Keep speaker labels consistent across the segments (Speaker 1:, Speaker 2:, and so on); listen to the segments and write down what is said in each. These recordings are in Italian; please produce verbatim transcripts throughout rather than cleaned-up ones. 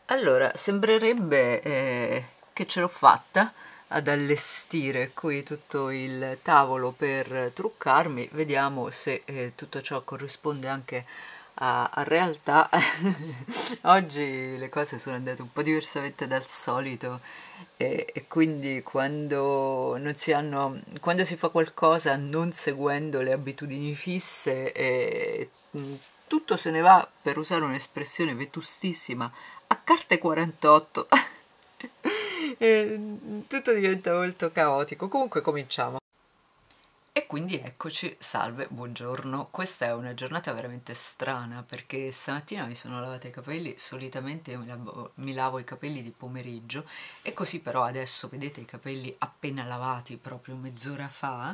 Speaker 1: Allora, sembrerebbe eh, che ce l'ho fatta ad allestire qui tutto il tavolo per truccarmi. Vediamo se eh, tutto ciò corrisponde anche a, a realtà. Oggi le cose sono andate un po' diversamente dal solito e, e quindi quando non si hanno, quando si fa qualcosa non seguendo le abitudini fisse, eh, mh, tutto se ne va, per usare un'espressione vetustissima, a carte quarantotto. E tutto diventa molto caotico. Comunque cominciamo. E quindi eccoci, salve, buongiorno. Questa è una giornata veramente strana perché stamattina mi sono lavata i capelli, solitamente io mi lavo, mi lavo i capelli di pomeriggio e così però adesso vedete i capelli appena lavati proprio mezz'ora fa.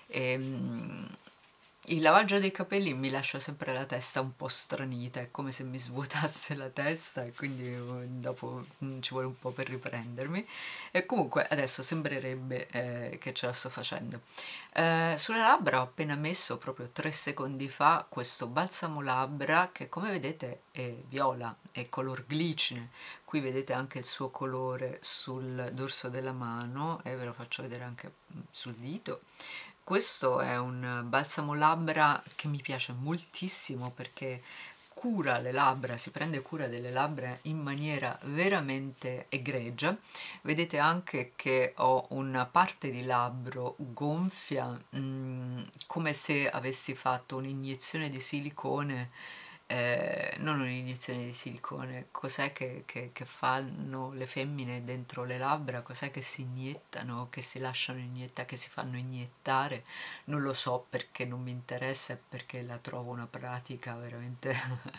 Speaker 1: E, il lavaggio dei capelli mi lascia sempre la testa un po' stranita, è come se mi svuotasse la testa e quindi eh, dopo mm, ci vuole un po' per riprendermi. E comunque adesso sembrerebbe eh, che ce la sto facendo. Eh, sulle labbra ho appena messo proprio tre secondi fa questo balsamo labbra che come vedete è viola, è color glicine. Qui vedete anche il suo colore sul dorso della mano e ve lo faccio vedere anche mm, sul dito. Questo è un balsamo labbra che mi piace moltissimo perché cura le labbra, si prende cura delle labbra in maniera veramente egregia. Vedete anche che ho una parte di labbro gonfia, mm, come se avessi fatto un'iniezione di silicone, eh, non un'iniezione di silicone, cos'è che, che, che fanno le femmine dentro le labbra, cos'è che si iniettano, che si lasciano iniettare, che si fanno iniettare, non lo so perché non mi interessa e perché la trovo una pratica veramente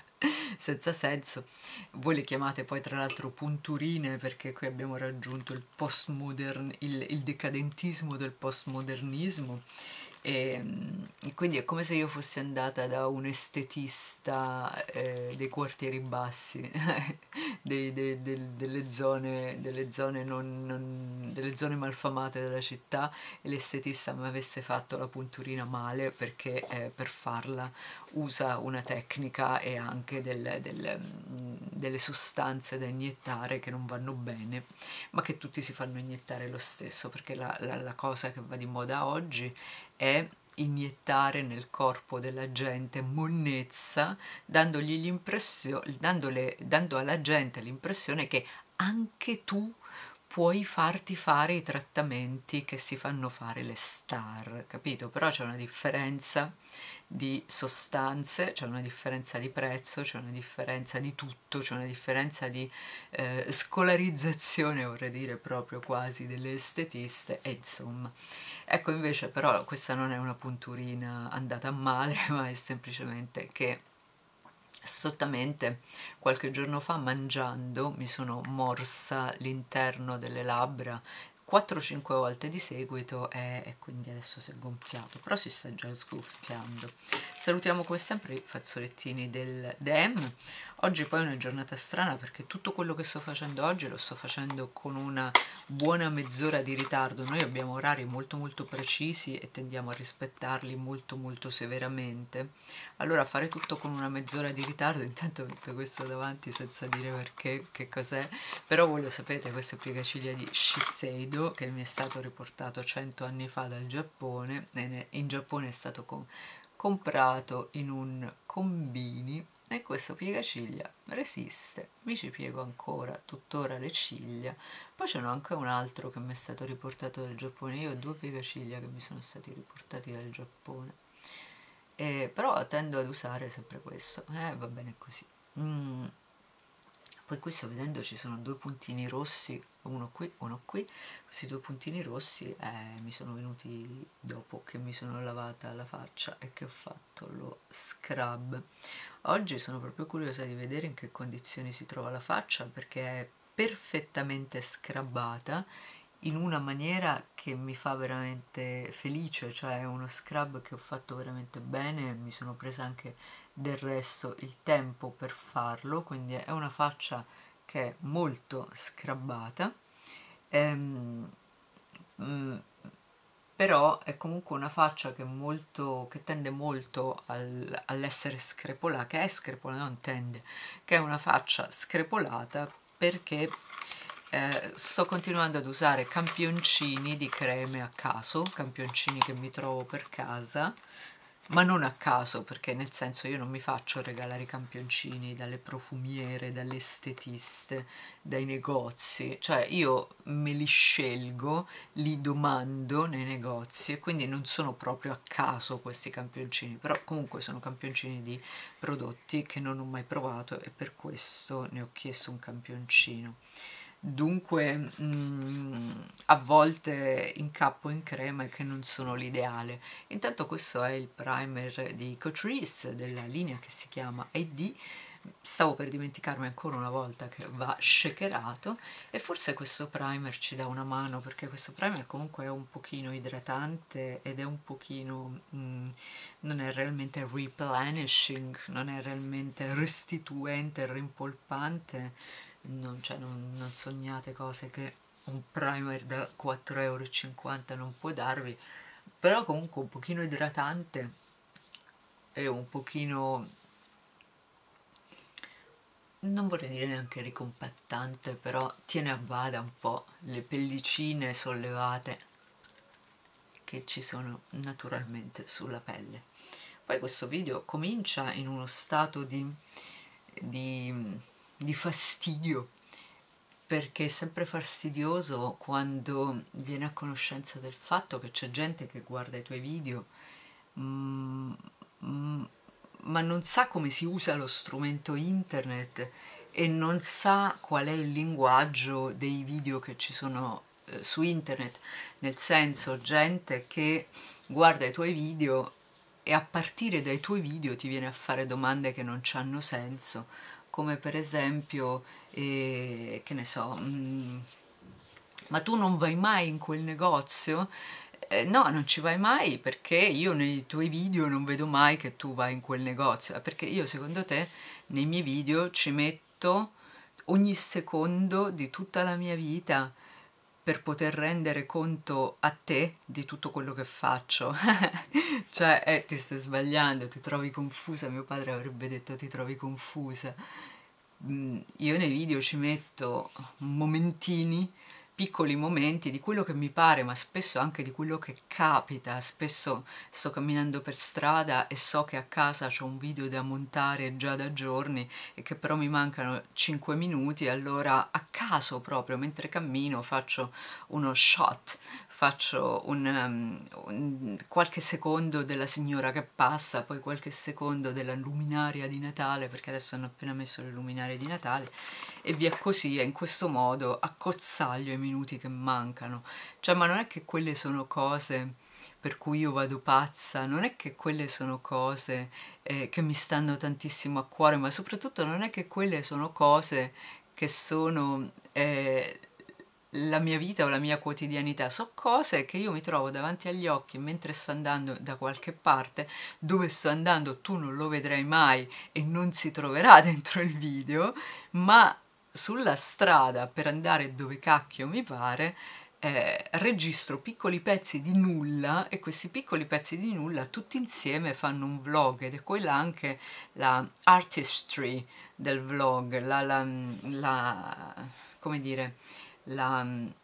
Speaker 1: senza senso. Voi le chiamate poi tra l'altro punturine perché qui abbiamo raggiunto il postmodern, il, il decadentismo del postmodernismo e, e quindi è come se io fossi andata da un estetista eh, dei quartieri bassi, dei- dei- del- delle zone, delle zone non, non- delle zone malfamate della città e l'estetista mi avesse fatto la punturina male perché eh, per farla usa una tecnica e anche del- del, mm, delle sostanze da iniettare che non vanno bene, ma che tutti si fanno iniettare lo stesso, perché la, la- la cosa che va di moda oggi è iniettare nel corpo della gente monnezza, dandogli l'impressio- dandole- dando alla gente l'impressione che anche tu puoi farti fare i trattamenti che si fanno fare le star, capito? Però c'è una differenza di sostanze, c'è una differenza di prezzo, c'è una differenza di tutto, c'è una differenza di eh, scolarizzazione, vorrei dire proprio quasi, delle estetiste e insomma. Ecco invece però questa non è una punturina andata a male, ma è semplicemente che sottamente qualche giorno fa mangiando mi sono morsa l'interno delle labbra quattro cinque volte di seguito e, e quindi adesso si è gonfiato, però si sta già sgonfiando. Salutiamo come sempre i fazzolettini del D M. Oggi poi è una giornata strana perché tutto quello che sto facendo oggi lo sto facendo con una buona mezz'ora di ritardo. Noi abbiamo orari molto molto precisi e tendiamo a rispettarli molto molto severamente. Allora fare tutto con una mezz'ora di ritardo, intanto metto questo davanti senza dire perché, che cos'è, però voi lo sapete, questo è piegaciglia di Shiseido che mi è stato riportato cento anni fa dal Giappone e in Giappone è stato com- comprato in un combini e questo piegaciglia resiste, mi ci piego ancora tuttora le ciglia. Poi c'è anche un altro che mi è stato riportato dal Giappone, io ho due piegaciglia che mi sono stati riportati dal Giappone. Eh, però tendo ad usare sempre questo, eh, va bene così. Mm. Poi qui sto vedendo ci sono due puntini rossi, uno qui, uno qui. Questi due puntini rossi eh, mi sono venuti dopo che mi sono lavata la faccia e che ho fatto lo scrub. Oggi sono proprio curiosa di vedere in che condizioni si trova la faccia perché è perfettamente scrubbata in una maniera che mi fa veramente felice, cioè è uno scrub che ho fatto veramente bene, mi sono presa anche del resto il tempo per farlo, quindi è una faccia che è molto scrubbata, ehm, mm, però è comunque una faccia che, è molto, che tende molto al- all'essere screpolata, che è screpolata, non tende, che è una faccia screpolata perché eh, sto continuando ad usare campioncini di creme a caso, campioncini che mi trovo per casa, ma non a caso, perché nel senso io non mi faccio regalare i campioncini dalle profumiere, dalle estetiste, dai negozi, cioè io me li scelgo, li domando nei negozi e quindi non sono proprio a caso questi campioncini, però comunque sono campioncini di prodotti che non ho mai provato e per questo ne ho chiesto un campioncino. Dunque mh, a volte incappo in creme che non sono l'ideale. Intanto questo è il primer di Catrice della linea che si chiama I D. Stavo per dimenticarmi ancora una volta che va shakerato e forse questo primer ci dà una mano, perché questo primer comunque è un pochino idratante ed è un pochino mh, non è realmente replenishing, non è realmente restituente, rimpolpante. Non, cioè, non, non sognate cose che un primer da quattro euro e cinquanta non può darvi, però comunque un pochino idratante e un pochino, non vorrei dire neanche ricompattante, però tiene a bada un po' le pellicine sollevate che ci sono naturalmente sulla pelle. Poi questo video comincia in uno stato di, di, di fastidio, perché è sempre fastidioso quando viene a conoscenza del fatto che c'è gente che guarda i tuoi video mm, mm, ma non sa come si usa lo strumento internet e non sa qual è il linguaggio dei video che ci sono eh, su internet, nel senso gente che guarda i tuoi video e a partire dai tuoi video ti viene a fare domande che non hanno senso, come per esempio, eh, che ne so, mm, ma tu non vai mai in quel negozio? Eh, no, non ci vai mai perché io nei tuoi video non vedo mai che tu vai in quel negozio, perché io secondo te nei miei video ci metto ogni secondo di tutta la mia vita per poter rendere conto a te di tutto quello che faccio. Cioè, eh, ti stai sbagliando, ti trovi confusa, mio padre avrebbe detto ti trovi confusa. Mm, io nei video ci metto momentini, piccoli momenti di quello che mi pare, ma spesso anche di quello che capita. Spesso sto camminando per strada e so che a casa c'ho un video da montare già da giorni e che però mi mancano cinque minuti, allora a caso proprio mentre cammino faccio uno shot, faccio un, um, un- qualche secondo della signora che passa, poi qualche secondo della luminaria di Natale, perché adesso hanno appena messo le luminarie di Natale, e via così, e in questo modo accozzaglio i minuti che mancano. Cioè, ma non è che quelle sono cose per cui io vado pazza, non è che quelle sono cose eh, che mi stanno tantissimo a cuore, ma soprattutto non è che quelle sono cose che sono eh, la mia vita o la mia quotidianità, so cose che io mi trovo davanti agli occhi mentre sto andando da qualche parte, dove sto andando tu non lo vedrai mai e non si troverà dentro il video, ma sulla strada per andare dove cacchio mi pare, eh, registro piccoli pezzi di nulla e questi piccoli pezzi di nulla tutti insieme fanno un vlog, ed è quella anche la artistry del vlog, la, la, la come dire, la,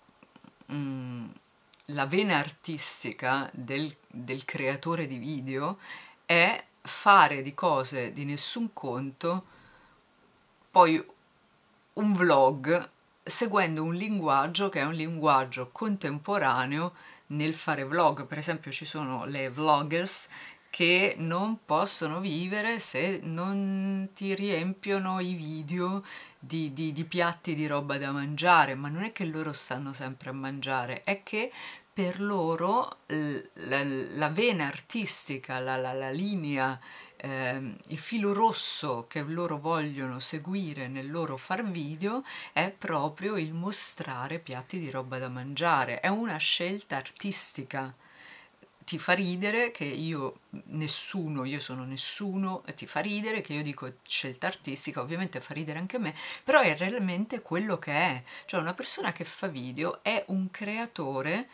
Speaker 1: mm, la vena artistica del, del creatore di video è fare di cose di nessun conto poi un vlog seguendo un linguaggio che è un linguaggio contemporaneo nel fare vlog. Per esempio ci sono le vloggers che non possono vivere se non ti riempiono i video di, di, di piatti di roba da mangiare, ma non è che loro stanno sempre a mangiare, è che per loro la, la vena artistica, la, la, la linea, eh, il filo rosso che loro vogliono seguire nel loro far video è proprio il mostrare piatti di roba da mangiare, è una scelta artistica. Ti fa ridere che io nessuno, io sono nessuno, e ti fa ridere che io dico scelta artistica, ovviamente fa ridere anche me, però è realmente quello che è, cioè una persona che fa video è un creatore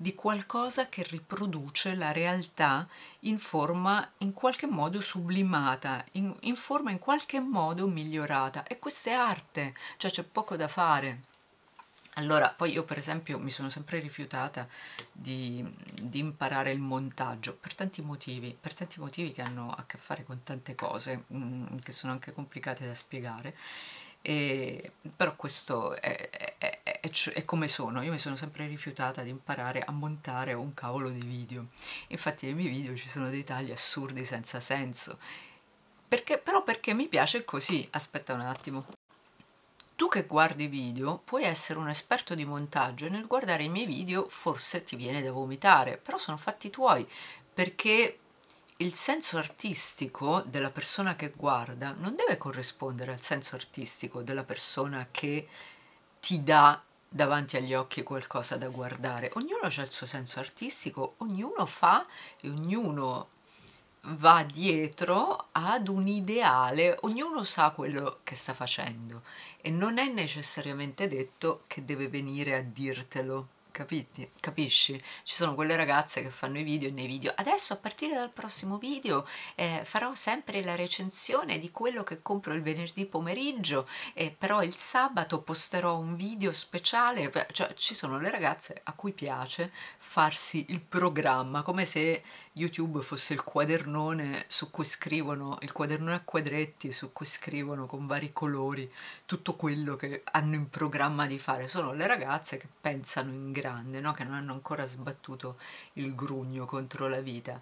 Speaker 1: di qualcosa che riproduce la realtà in forma in qualche modo sublimata, in, in forma in qualche modo migliorata, e questa è arte, cioè c'è poco da fare. Allora, poi io per esempio mi sono sempre rifiutata di, di imparare il montaggio per tanti motivi, per tanti motivi che hanno a che fare con tante cose, mh, che sono anche complicate da spiegare, e, però questo è, è, è, è, è come sono. Io mi sono sempre rifiutata di imparare a montare un cavolo di video, infatti nei miei video ci sono dei tagli assurdi senza senso, perché, però perché mi piace così. Aspetta un attimo. Tu che guardi video puoi essere un esperto di montaggio e nel guardare i miei video forse ti viene da vomitare, però sono fatti tuoi, perché il senso artistico della persona che guarda non deve corrispondere al senso artistico della persona che ti dà davanti agli occhi qualcosa da guardare. Ognuno ha il suo senso artistico, ognuno fa e ognuno va dietro ad un ideale, ognuno sa quello che sta facendo e non è necessariamente detto che deve venire a dirtelo, capiti? Capisci? Ci sono quelle ragazze che fanno i video e nei video adesso a partire dal prossimo video eh, farò sempre la recensione di quello che compro il venerdì pomeriggio, eh, però il sabato posterò un video speciale, cioè ci sono le ragazze a cui piace farsi il programma come se YouTube fosse il quadernone su cui scrivono, il quadernone a quadretti su cui scrivono con vari colori tutto quello che hanno in programma di fare. Sono le ragazze che pensano in grande, no? Che non hanno ancora sbattuto il grugno contro la vita.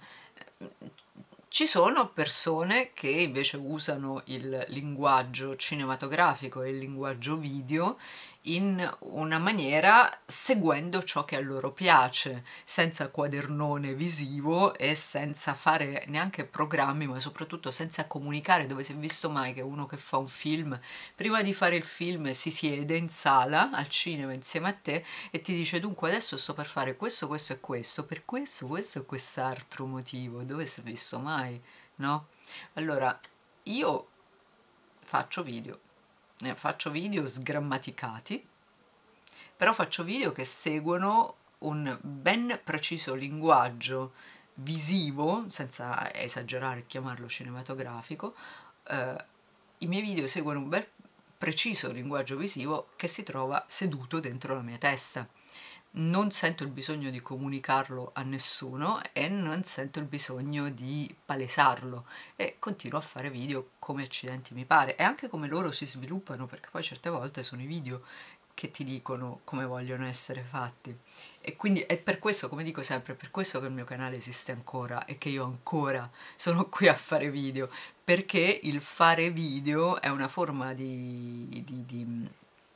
Speaker 1: Ci sono persone che invece usano il linguaggio cinematografico e il linguaggio video in una maniera seguendo ciò che a loro piace, senza quadernone visivo e senza fare neanche programmi, ma soprattutto senza comunicare. Dove si è visto mai che uno che fa un film, prima di fare il film si siede in sala al cinema insieme a te e ti dice: dunque adesso sto per fare questo, questo e questo, per questo, questo e quest'altro motivo. Dove si è visto mai, no? Allora, io faccio video, eh, faccio video sgrammaticati, però faccio video che seguono un ben preciso linguaggio visivo, senza esagerare e chiamarlo cinematografico. Eh, i miei video seguono un bel preciso linguaggio visivo che si trova seduto dentro la mia testa. Non sento il bisogno di comunicarlo a nessuno e non sento il bisogno di palesarlo, e continuo a fare video come accidenti mi pare, e anche come loro si sviluppano, perché poi certe volte sono i video che ti dicono come vogliono essere fatti. E quindi è per questo, come dico sempre, è per questo che il mio canale esiste ancora e che io ancora sono qui a fare video, perché il fare video è una forma di, di, di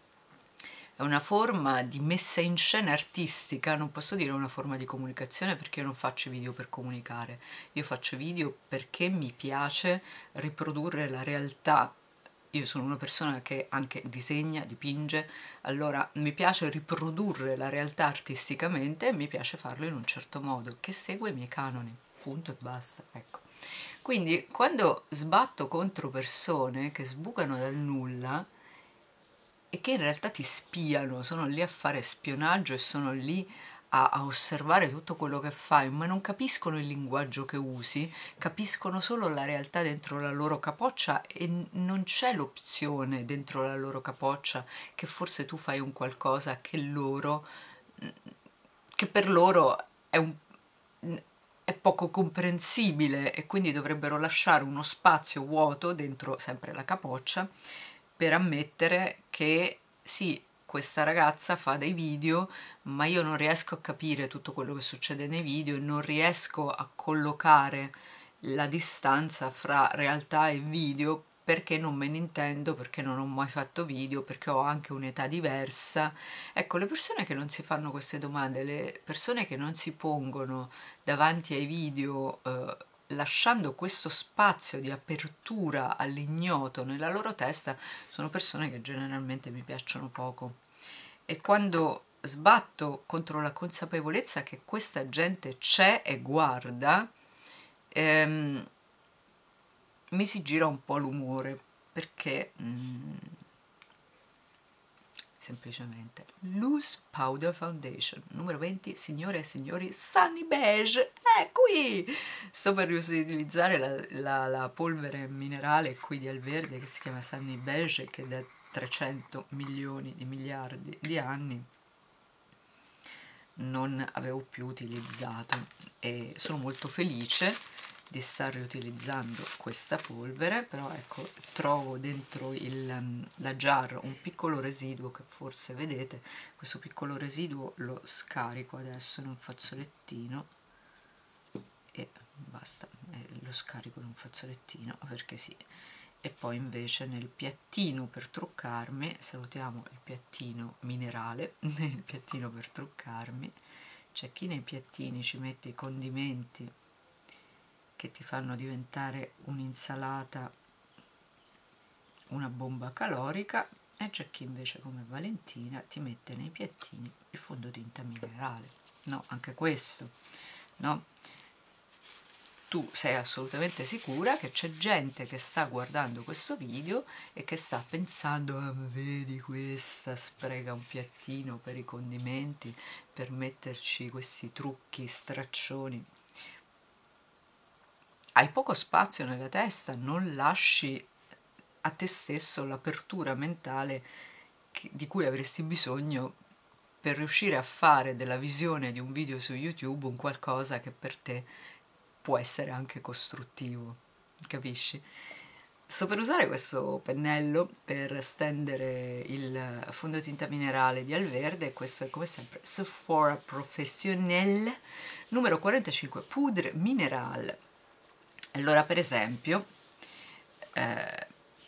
Speaker 1: è una forma di messa in scena artistica. Non posso dire una forma di comunicazione, perché io non faccio video per comunicare, io faccio video perché mi piace riprodurre la realtà. Io sono una persona che anche disegna, dipinge, allora mi piace riprodurre la realtà artisticamente e mi piace farlo in un certo modo che segue i miei canoni, punto e basta, ecco. Quindi quando sbatto contro persone che sbucano dal nulla e che in realtà ti spiano, sono lì a fare spionaggio e sono lì a, a osservare tutto quello che fai, ma non capiscono il linguaggio che usi, capiscono solo la realtà dentro la loro capoccia, e non c'è l'opzione dentro la loro capoccia che forse tu fai un qualcosa che loro, che per loro è un è poco comprensibile, e quindi dovrebbero lasciare uno spazio vuoto dentro sempre la capoccia per ammettere che sì, questa ragazza fa dei video, ma io non riesco a capire tutto quello che succede nei video e non riesco a collocare la distanza fra realtà e video, perché non me ne intendo, perché non ho mai fatto video, perché ho anche un'età diversa. Ecco, le persone che non si fanno queste domande, le persone che non si pongono davanti ai video eh, lasciando questo spazio di apertura all'ignoto nella loro testa, sono persone che generalmente mi piacciono poco. E quando sbatto contro la consapevolezza che questa gente c'è e guarda, ehm, mi si gira un po' l'umore, perché mm, semplicemente Loose Powder Foundation numero venti, signore e signori, Sunny Beige. Eh, qui sto per riutilizzare la, la, la polvere minerale qui di Alverde che si chiama Sunny Beige, che da trecento milioni di miliardi di anni non avevo più utilizzato, e sono molto felice di star riutilizzando questa polvere. Però ecco, trovo dentro il, la jar un piccolo residuo che forse vedete. Questo piccolo residuo lo scarico adesso in un fazzolettino e basta, lo scarico in un fazzolettino perché sì. E poi invece nel piattino per truccarmi, salutiamo il piattino minerale, il piattino per truccarmi, c'è chi nei piattini ci mette i condimenti che ti fanno diventare un'insalata, una bomba calorica, e c'è chi invece come Valentina ti mette nei piattini il fondotinta minerale. No, anche questo, no? Tu sei assolutamente sicura che c'è gente che sta guardando questo video e che sta pensando: ah, vedi, questa spreca un piattino per i condimenti, per metterci questi trucchi straccioni. Hai poco spazio nella testa, non lasci a te stesso l'apertura mentale che, di cui avresti bisogno per riuscire a fare della visione di un video su YouTube un qualcosa che per te può essere anche costruttivo, capisci? Sto per usare questo pennello per stendere il fondotinta minerale di Alverde. Questo è come sempre Sephora Professionnel numero quarantacinque, Poudre Minerale. Allora, per esempio, eh,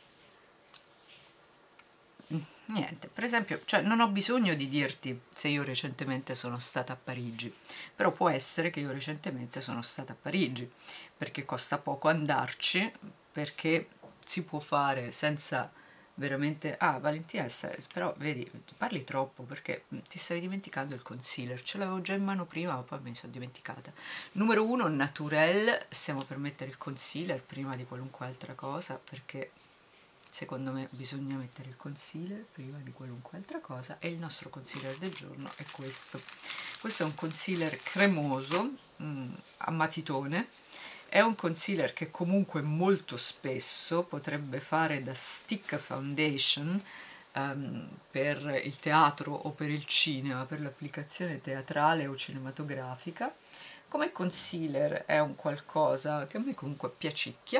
Speaker 1: niente, per esempio, cioè non ho bisogno di dirti se io recentemente sono stata a Parigi, però può essere che io recentemente sono stata a Parigi, perché costa poco andarci, perché si può fare senza veramente... Ah, Valentina, però vedi, parli troppo perché ti stavi dimenticando il concealer, ce l'avevo già in mano prima, ma poi mi sono dimenticata. Numero uno, Naturel, stiamo per mettere il concealer prima di qualunque altra cosa, perché... secondo me bisogna mettere il concealer prima di qualunque altra cosa, e il nostro concealer del giorno è questo. Questo è un concealer cremoso, mh, a matitone. È un concealer che comunque molto spesso potrebbe fare da stick foundation um, per il teatro o per il cinema, per l'applicazione teatrale o cinematografica. Come concealer è un qualcosa che a me comunque piacicchia.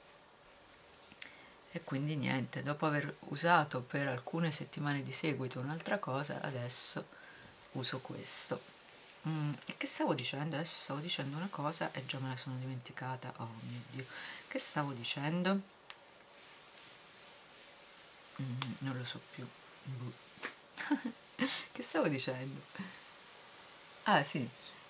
Speaker 1: E quindi niente, dopo aver usato per alcune settimane di seguito un'altra cosa, adesso uso questo. Mm, e che stavo dicendo? Adesso stavo dicendo una cosa e già me la sono dimenticata. Oh mio Dio, che stavo dicendo? Mm, non lo so più. Che stavo dicendo? Ah sì.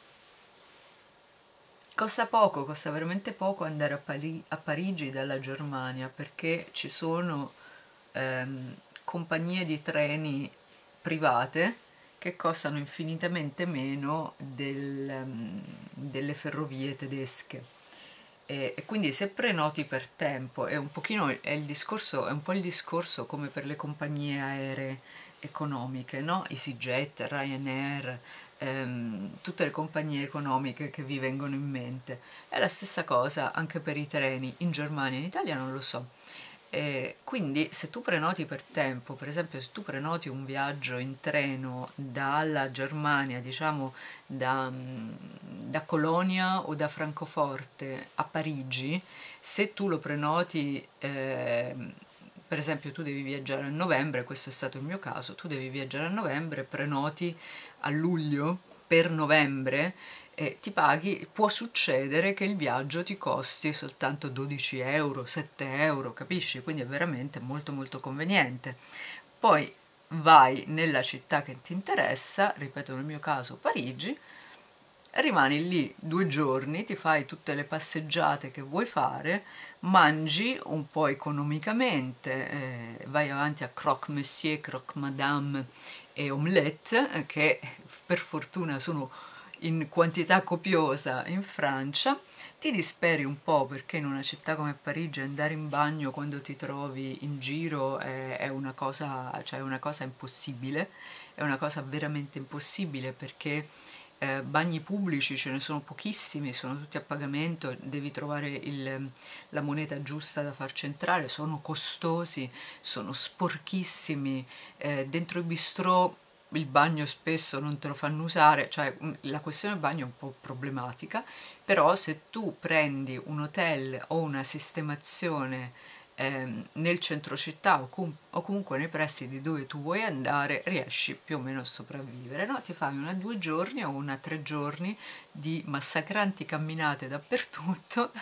Speaker 1: Costa poco, costa veramente poco andare a, Pali a Parigi dalla Germania, perché ci sono ehm, compagnie di treni private che costano infinitamente meno del, um, delle ferrovie tedesche. E, e quindi se prenoti per tempo, è un pochino è il discorso, è un po' il discorso come per le compagnie aeree economiche, no? EasyJet, Ryanair, ehm, tutte le compagnie economiche che vi vengono in mente. È la stessa cosa anche per i treni, in Germania, in Italia non lo so. E quindi se tu prenoti per tempo, per esempio se tu prenoti un viaggio in treno dalla Germania, diciamo da, da Colonia o da Francoforte a Parigi, se tu lo prenoti, eh, per esempio tu devi viaggiare a novembre, questo è stato il mio caso, tu devi viaggiare a novembre, prenoti a luglio per novembre, e ti paghi, può succedere che il viaggio ti costi soltanto dodici euro, sette euro, capisci? Quindi è veramente molto molto conveniente. Poi vai nella città che ti interessa, ripeto nel mio caso Parigi, rimani lì due giorni, ti fai tutte le passeggiate che vuoi fare, mangi un po' economicamente, eh, vai avanti a croque monsieur, croque madame e omelette, che per fortuna sono in quantità copiosa in Francia, ti disperi un po' perché in una città come Parigi andare in bagno quando ti trovi in giro è, è una cosa, cioè è una cosa impossibile, è una cosa veramente impossibile perché eh, bagni pubblici ce ne sono pochissimi, sono tutti a pagamento, devi trovare il, la moneta giusta da far centrare, sono costosi, sono sporchissimi, eh, dentro i bistrò il bagno spesso non te lo fanno usare, cioè la questione del bagno è un po' problematica, però se tu prendi un hotel o una sistemazione ehm, nel centro città o, com o comunque nei pressi di dove tu vuoi andare, riesci più o meno a sopravvivere, no? Ti fai una due giorni o una tre giorni di massacranti camminate dappertutto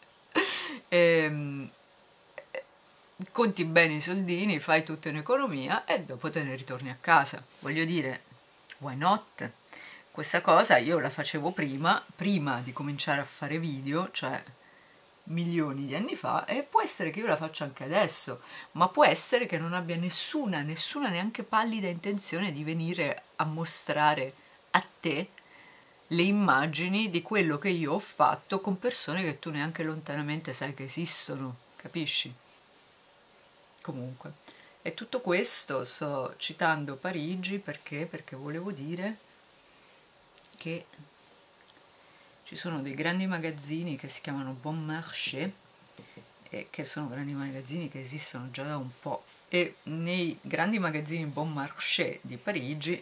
Speaker 1: e, conti bene i soldini, fai tutto in economia e dopo te ne ritorni a casa. Voglio dire, why not? Questa cosa io la facevo prima, prima di cominciare a fare video, cioè milioni di anni fa, e può essere che io la faccia anche adesso, ma può essere che non abbia nessuna, nessuna neanche pallida intenzione di venire a mostrare a te le immagini di quello che io ho fatto con persone che tu neanche lontanamente sai che esistono, capisci? Comunque, e tutto questo sto citando Parigi perché? Perché volevo dire che ci sono dei grandi magazzini che si chiamano Bon Marché e che sono grandi magazzini che esistono già da un po', e nei grandi magazzini Bon Marché di Parigi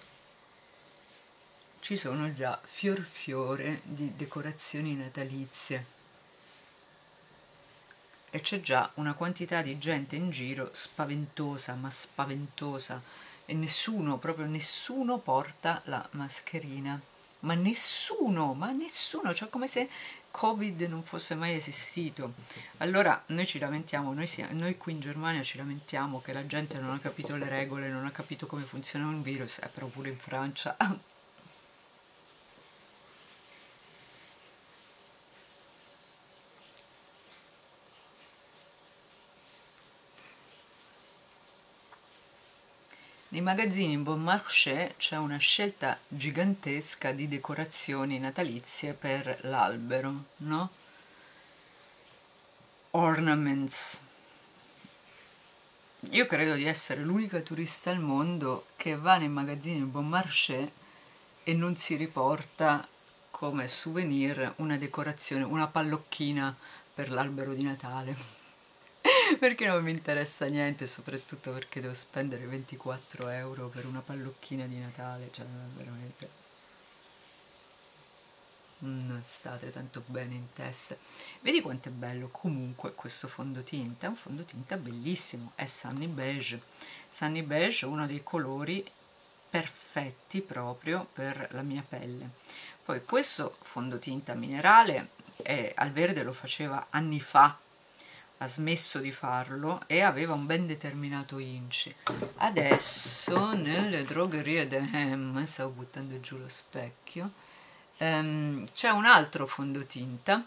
Speaker 1: ci sono già fior fiore di decorazioni natalizie e c'è già una quantità di gente in giro spaventosa, ma spaventosa, e nessuno, proprio nessuno porta la mascherina, ma nessuno, ma nessuno, cioè come se Covid non fosse mai esistito. Allora noi ci lamentiamo, noi, si, noi qui in Germania ci lamentiamo che la gente non ha capito le regole, non ha capito come funziona un virus, eh, però pure in Francia nei magazzini Bon Marché c'è una scelta gigantesca di decorazioni natalizie per l'albero, no? Ornaments. Io credo di essere l'unica turista al mondo che va nei magazzini Bon Marché e non si riporta come souvenir una decorazione, una pallocchina per l'albero di Natale. Perché non mi interessa niente, soprattutto perché devo spendere ventiquattro euro per una pallocchina di Natale, cioè veramente non state tanto bene in testa. Vedi quanto è bello comunque questo fondotinta, è un fondotinta bellissimo, è Sunny Beige. Sunny Beige è uno dei colori perfetti proprio per la mia pelle. Poi questo fondotinta minerale è, al verde lo faceva anni fa, ha smesso di farlo e aveva un ben determinato inci. Adesso nelle drogherie de Hem, stavo buttando giù lo specchio, ehm, c'è un altro fondotinta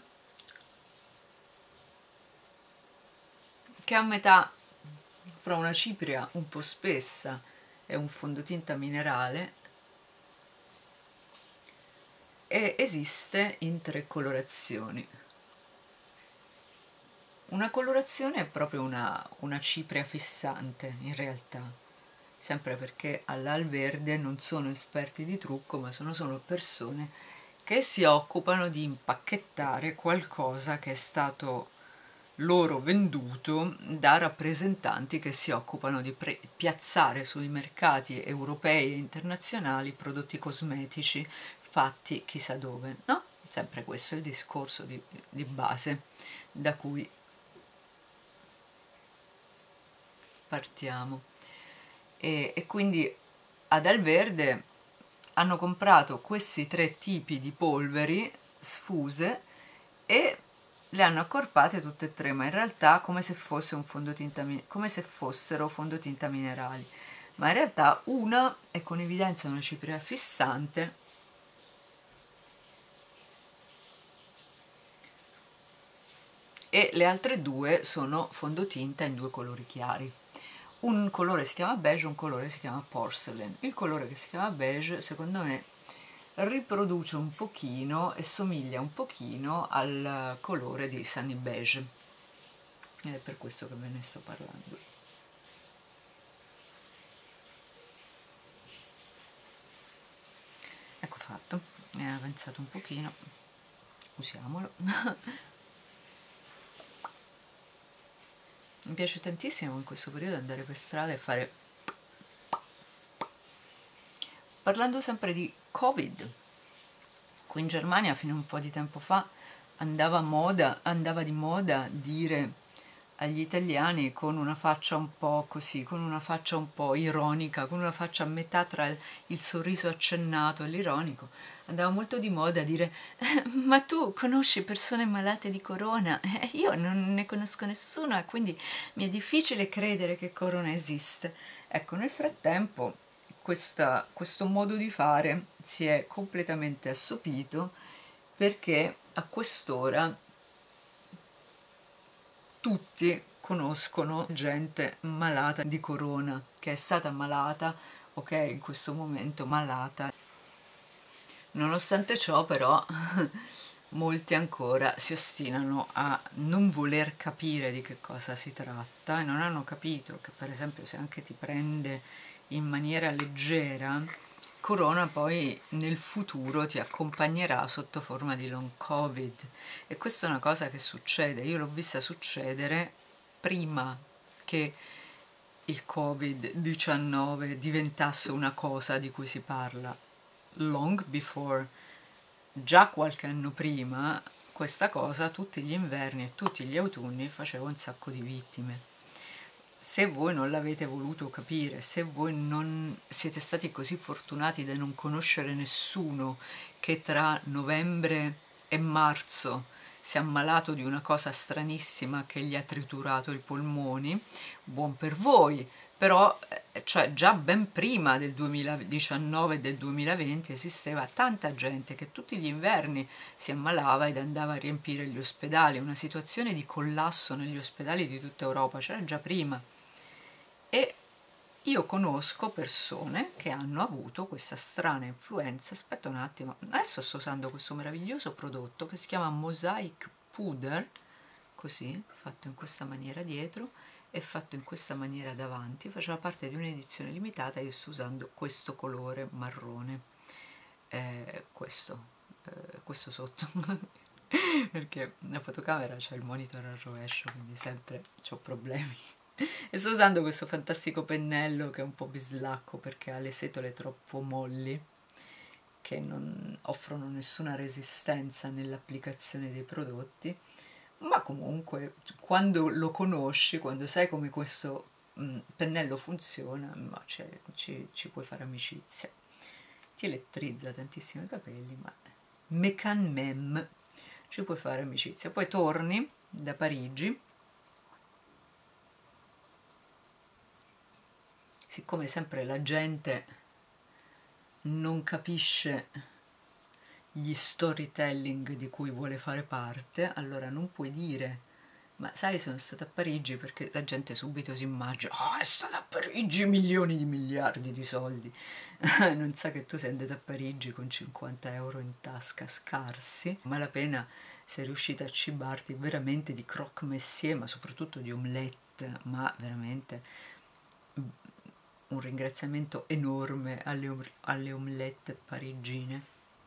Speaker 1: che è a metà fra una cipria un po' spessa e un fondotinta minerale, e esiste in tre colorazioni. Una colorazione è proprio una, una cipria fissante, in realtà, sempre perché all'al verde non sono esperti di trucco, ma sono solo persone che si occupano di impacchettare qualcosa che è stato loro venduto da rappresentanti che si occupano di piazzare sui mercati europei e internazionali prodotti cosmetici fatti chissà dove, no? Sempre questo è il discorso di, di base da cui partiamo. E, e quindi ad Alverde hanno comprato questi tre tipi di polveri sfuse e le hanno accorpate tutte e tre, ma in realtà come se fosse un fondotinta, come se fossero fondotinta minerali, ma in realtà una è con evidenza una cipria fissante e le altre due sono fondotinta in due colori chiari. Un colore si chiama beige, un colore si chiama porcelain. Il colore che si chiama beige, secondo me, riproduce un pochino e somiglia un pochino al colore di Sunny Beige, ed è per questo che ve ne sto parlando. Ecco fatto, è avanzato un pochino, usiamolo. Mi piace tantissimo in questo periodo andare per strada e fare... Parlando sempre di Covid, qui in Germania fino a un po' di tempo fa andava, moda, andava di moda dire agli italiani con una faccia un po' così, con una faccia un po' ironica, con una faccia a metà tra il, il sorriso accennato e l'ironico, andava molto di moda dire eh, ma tu conosci persone malate di corona? Eh, io non ne conosco nessuna, quindi mi è difficile credere che corona esiste. Ecco, nel frattempo questa, questo modo di fare si è completamente assopito, perché a quest'ora tutti conoscono gente malata di corona, che è stata malata o che è in questo momento malata. Nonostante ciò, però, molti ancora si ostinano a non voler capire di che cosa si tratta e non hanno capito che, per esempio, se anche ti prende in maniera leggera, corona poi nel futuro ti accompagnerà sotto forma di long covid, e questa è una cosa che succede, io l'ho vista succedere prima che il covid diciannove diventasse una cosa di cui si parla, long before, già qualche anno prima questa cosa tutti gli inverni e tutti gli autunni faceva un sacco di vittime. Se voi non l'avete voluto capire, se voi non siete stati così fortunati da non conoscere nessuno che tra novembre e marzo si è ammalato di una cosa stranissima che gli ha triturato i polmoni, buon per voi, però cioè, già ben prima del duemiladiciannove e del duemilaventi esisteva tanta gente che tutti gli inverni si ammalava ed andava a riempire gli ospedali, una situazione di collasso negli ospedali di tutta Europa c'era già prima. E io conosco persone che hanno avuto questa strana influenza. Aspetta un attimo, adesso sto usando questo meraviglioso prodotto che si chiama Mosaic Puder, così, fatto in questa maniera dietro e fatto in questa maniera davanti, faceva parte di un'edizione limitata. Io sto usando questo colore marrone, eh, questo, eh, questo sotto, perché la fotocamera c'è il monitor al rovescio, quindi sempre ho problemi. E sto usando questo fantastico pennello che è un po' bislacco perché ha le setole troppo molli che non offrono nessuna resistenza nell'applicazione dei prodotti, ma comunque quando lo conosci, quando sai come questo mh, pennello funziona, ma ci, ci puoi fare amicizia. Ti elettrizza tantissimo i capelli, ma mecan mem, ci puoi fare amicizia. Poi torni da Parigi, siccome sempre la gente non capisce gli storytelling di cui vuole fare parte, allora non puoi dire ma sai sono stata a Parigi, perché la gente subito si immagina oh è stata a Parigi, milioni di miliardi di soldi non sa che tu sei andata a Parigi con cinquanta euro in tasca scarsi, malapena sei riuscita a cibarti veramente di croque monsieur, ma soprattutto di omelette, ma veramente un ringraziamento enorme alle, om alle omelette parigine.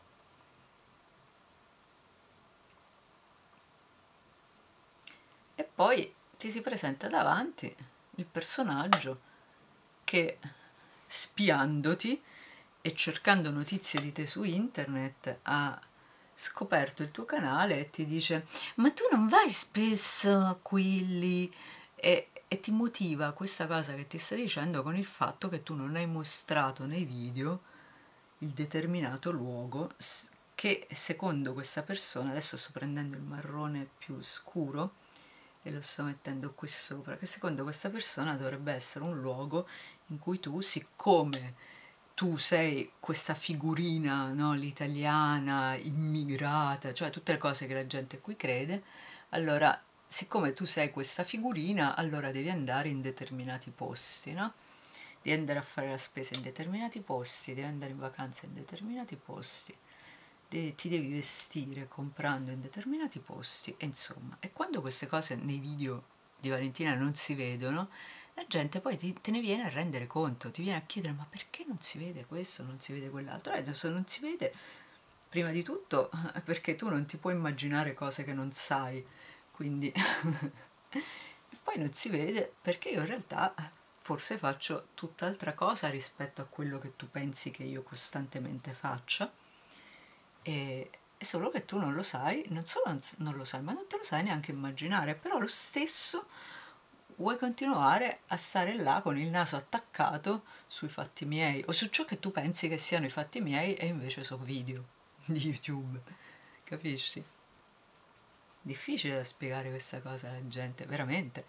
Speaker 1: E poi ti si presenta davanti il personaggio che, spiandoti e cercando notizie di te su internet, ha scoperto il tuo canale e ti dice ma tu non vai spesso a quelli, e, e ti motiva questa cosa che ti sta dicendo con il fatto che tu non hai mostrato nei video il determinato luogo che secondo questa persona, adesso sto prendendo il marrone più scuro e lo sto mettendo qui sopra, che secondo questa persona dovrebbe essere un luogo in cui tu, siccome tu sei questa figurina, no, l'italiana immigrata, cioè tutte le cose che la gente qui crede, allora siccome tu sei questa figurina, allora devi andare in determinati posti, no? di andare a fare la spesa in determinati posti, di andare in vacanza in determinati posti, de- ti devi vestire comprando in determinati posti, e insomma, e quando queste cose nei video di Valentina non si vedono, la gente poi ti, te ne viene a rendere conto, ti viene a chiedere ma perché non si vede questo, non si vede quell'altro, e adesso non si vede prima di tutto perché tu non ti puoi immaginare cose che non sai, quindi e poi non si vede perché io in realtà forse faccio tutt'altra cosa rispetto a quello che tu pensi che io costantemente faccia, e è solo che tu non lo sai, non solo non, non lo sai, ma non te lo sai neanche immaginare, però lo stesso vuoi continuare a stare là con il naso attaccato sui fatti miei o su ciò che tu pensi che siano i fatti miei e invece sono video di YouTube, capisci? Difficile da spiegare questa cosa alla gente, veramente.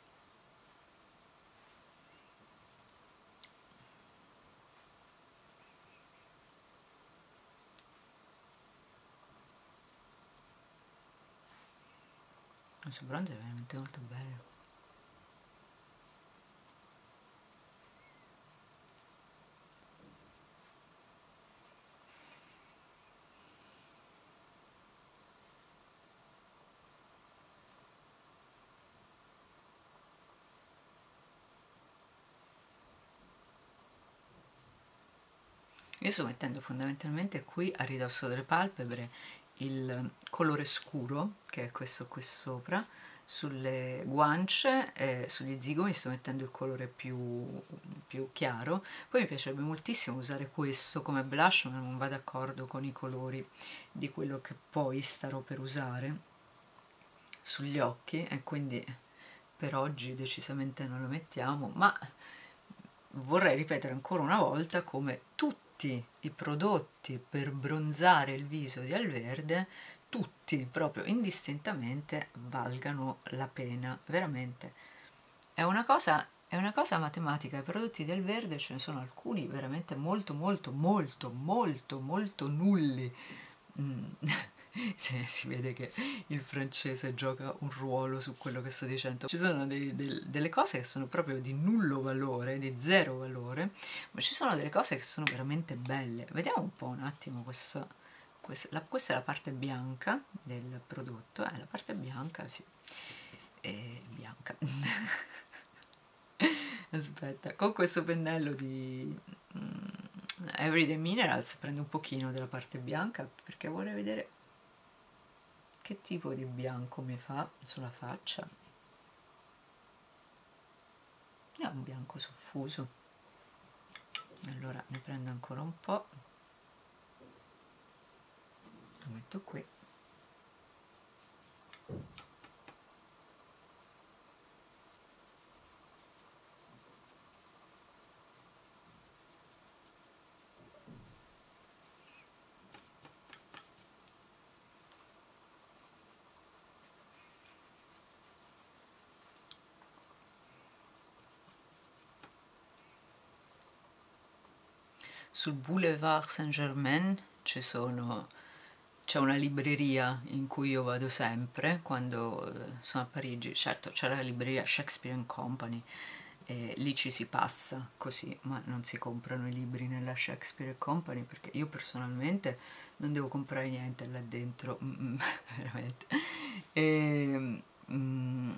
Speaker 1: Questo bronzo è veramente molto bello. Io sto mettendo fondamentalmente qui a ridosso delle palpebre il colore scuro, che è questo qui sopra, sulle guance e sugli zigomi sto mettendo il colore più, più chiaro. Poi mi piacerebbe moltissimo usare questo come blush, ma non va d'accordo con i colori di quello che poi starò per usare sugli occhi, e quindi per oggi decisamente non lo mettiamo, ma vorrei ripetere ancora una volta come tutti i prodotti per bronzare il viso di Alverde, tutti proprio indistintamente, valgano la pena, veramente. È una cosa, è una cosa matematica. I prodotti del verde ce ne sono alcuni veramente molto molto molto molto molto nulli. Mm. Si, si vede che il francese gioca un ruolo su quello che sto dicendo. Ci sono dei, del, delle cose che sono proprio di nullo valore, di zero valore, ma ci sono delle cose che sono veramente belle. Vediamo un po' un attimo questo. Questa, la, questa è la parte bianca del prodotto, è eh, la parte bianca, sì, è bianca. Aspetta, con questo pennello di mm, Everyday Minerals prendo un pochino della parte bianca perché vorrei vedere che tipo di bianco mi fa sulla faccia. È un bianco soffuso, allora ne prendo ancora un po', lo metto qui. Sul Boulevard Saint-Germain ci sono, c'è una libreria in cui io vado sempre quando eh, sono a Parigi. Certo, c'è la libreria Shakespeare and Company, e lì ci si passa così, ma non si comprano i libri nella Shakespeare and Company perché io personalmente non devo comprare niente là dentro, mm, veramente. E, mm,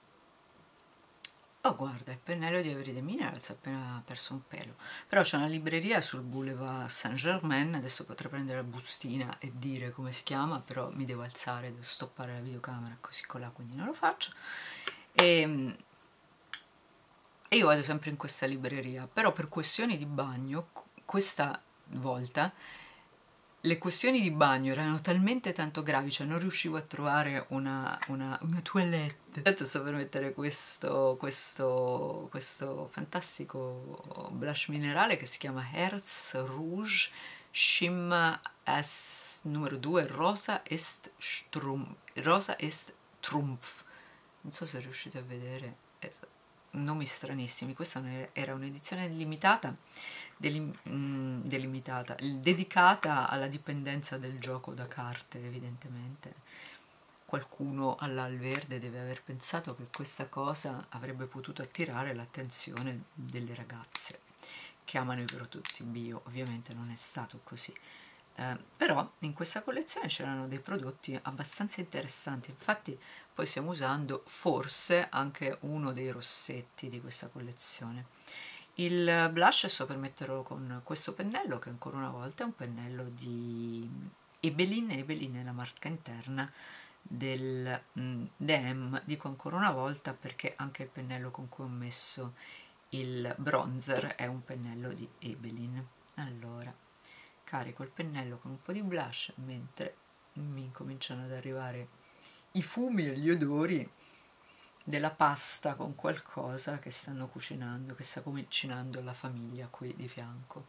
Speaker 1: oh, guarda, il pennello di Everyday Minerals ha appena perso un pelo. Però c'è una libreria sul Boulevard Saint-Germain, adesso potrei prendere la bustina e dire come si chiama, però mi devo alzare, devo stoppare la videocamera così colà, quindi non lo faccio. E, e io vado sempre in questa libreria, però per questioni di bagno, questa volta le questioni di bagno erano talmente tanto gravi, cioè non riuscivo a trovare una, una, una toilette. Intanto sto per mettere questo, questo, questo fantastico blush minerale che si chiama Herz Rouge Shimmer S numero due Rosa est Strum, Rosa est Trumpf. Non so se riuscite a vedere, nomi stranissimi. Questa era un'edizione limitata, delim, mm, delimitata, dedicata alla dipendenza del gioco da carte, evidentemente. Qualcuno all'Alverde deve aver pensato che questa cosa avrebbe potuto attirare l'attenzione delle ragazze. chiamano i prodotti bio, ovviamente non è stato così. Eh, però in questa collezione c'erano dei prodotti abbastanza interessanti, infatti poi stiamo usando forse anche uno dei rossetti di questa collezione. Il blush sto per metterlo con questo pennello, che ancora una volta è un pennello di Ebelin. Ebelin è la marca interna del mm, D M, dico ancora una volta perché anche il pennello con cui ho messo il bronzer è un pennello di Ebelin. Allora carico il pennello con un po' di blush mentre mi cominciano ad arrivare i fumi e gli odori della pasta con qualcosa che stanno cucinando, che sta cucinando la famiglia qui di fianco.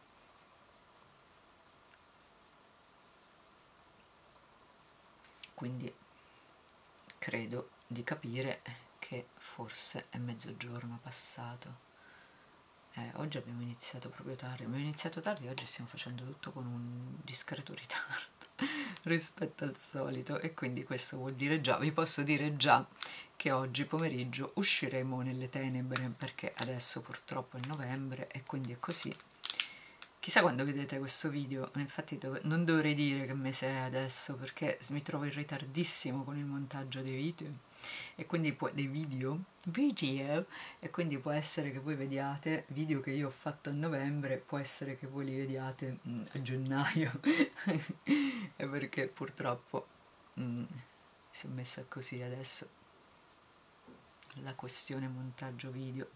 Speaker 1: Quindi credo di capire che forse è mezzogiorno passato. Eh, oggi abbiamo iniziato proprio tardi, abbiamo iniziato tardi, oggi stiamo facendo tutto con un discreto ritardo rispetto al solito, e quindi questo vuol dire già, vi posso dire già che oggi pomeriggio usciremo nelle tenebre, perché adesso purtroppo è novembre e quindi è così. Chissà quando vedete questo video, infatti dov- non dovrei dire che mese è adesso, perché mi trovo in ritardissimo con il montaggio dei video, e quindi può, dei video, video, e quindi può essere che voi vediate video che io ho fatto a novembre, può essere che voi li vediate mm, a gennaio, è perché purtroppo mm, si è messa così adesso la questione montaggio video.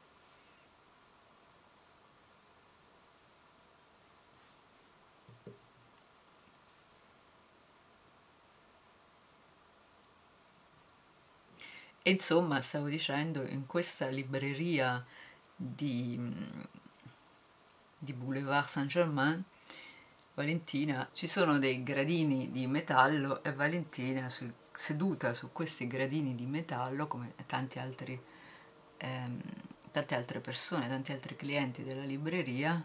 Speaker 1: E insomma, stavo dicendo, in questa libreria di, di Boulevard Saint-Germain, Valentina, ci sono dei gradini di metallo e Valentina su, seduta su questi gradini di metallo, come tanti altri, ehm, tante altre persone, tanti altri clienti della libreria,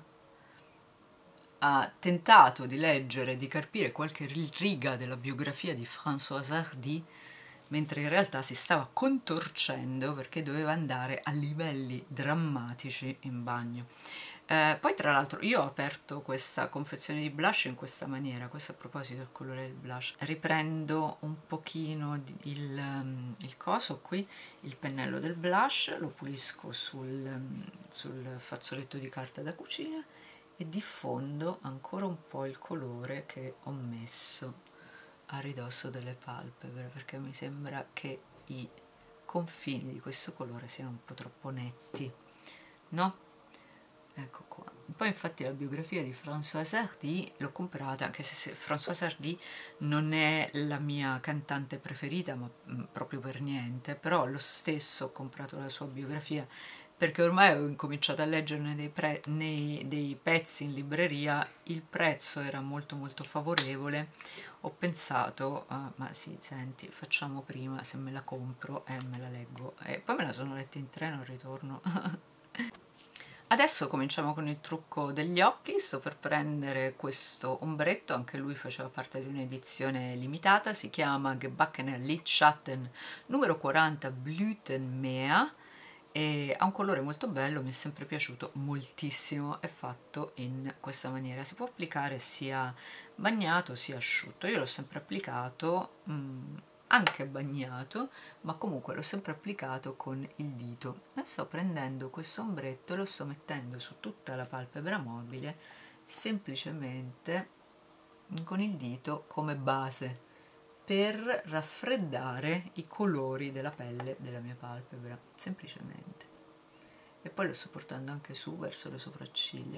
Speaker 1: ha tentato di leggere, di carpire qualche riga della biografia di François Hardy, mentre in realtà si stava contorcendo perché doveva andare a livelli drammatici in bagno. Eh, poi tra l'altro io ho aperto questa confezione di blush in questa maniera, questo a proposito del colore del blush, riprendo un pochino il, um, il coso qui, il pennello del blush, lo pulisco sul, um, sul fazzoletto di carta da cucina e diffondo ancora un po' il colore che ho messo a ridosso delle palpebre, perché mi sembra che i confini di questo colore siano un po' troppo netti, no? Ecco qua. Poi infatti la biografia di François Hardy l'ho comprata, anche se, se François Hardy non è la mia cantante preferita, ma mh, proprio per niente, però lo stesso ho comprato la sua biografia perché ormai ho incominciato a leggerne dei, pre nei, dei pezzi in libreria, il prezzo era molto molto favorevole, ho pensato, ah, ma sì, senti, facciamo prima, se me la compro e eh, me la leggo, e poi me la sono letta in treno al ritorno. Adesso cominciamo con il trucco degli occhi, sto per prendere questo ombretto, anche lui faceva parte di un'edizione limitata, si chiama Gebackener Lidschatten numero quaranta Blütenmeer, e ha un colore molto bello, mi è sempre piaciuto moltissimo, è fatto in questa maniera, si può applicare sia bagnato sia asciutto, io l'ho sempre applicato mh, anche bagnato, ma comunque l'ho sempre applicato con il dito. E sto prendendo questo ombretto e lo sto mettendo su tutta la palpebra mobile, semplicemente con il dito come base, per raffreddare i colori della pelle della mia palpebra, semplicemente. E poi lo sto portando anche su verso le sopracciglia.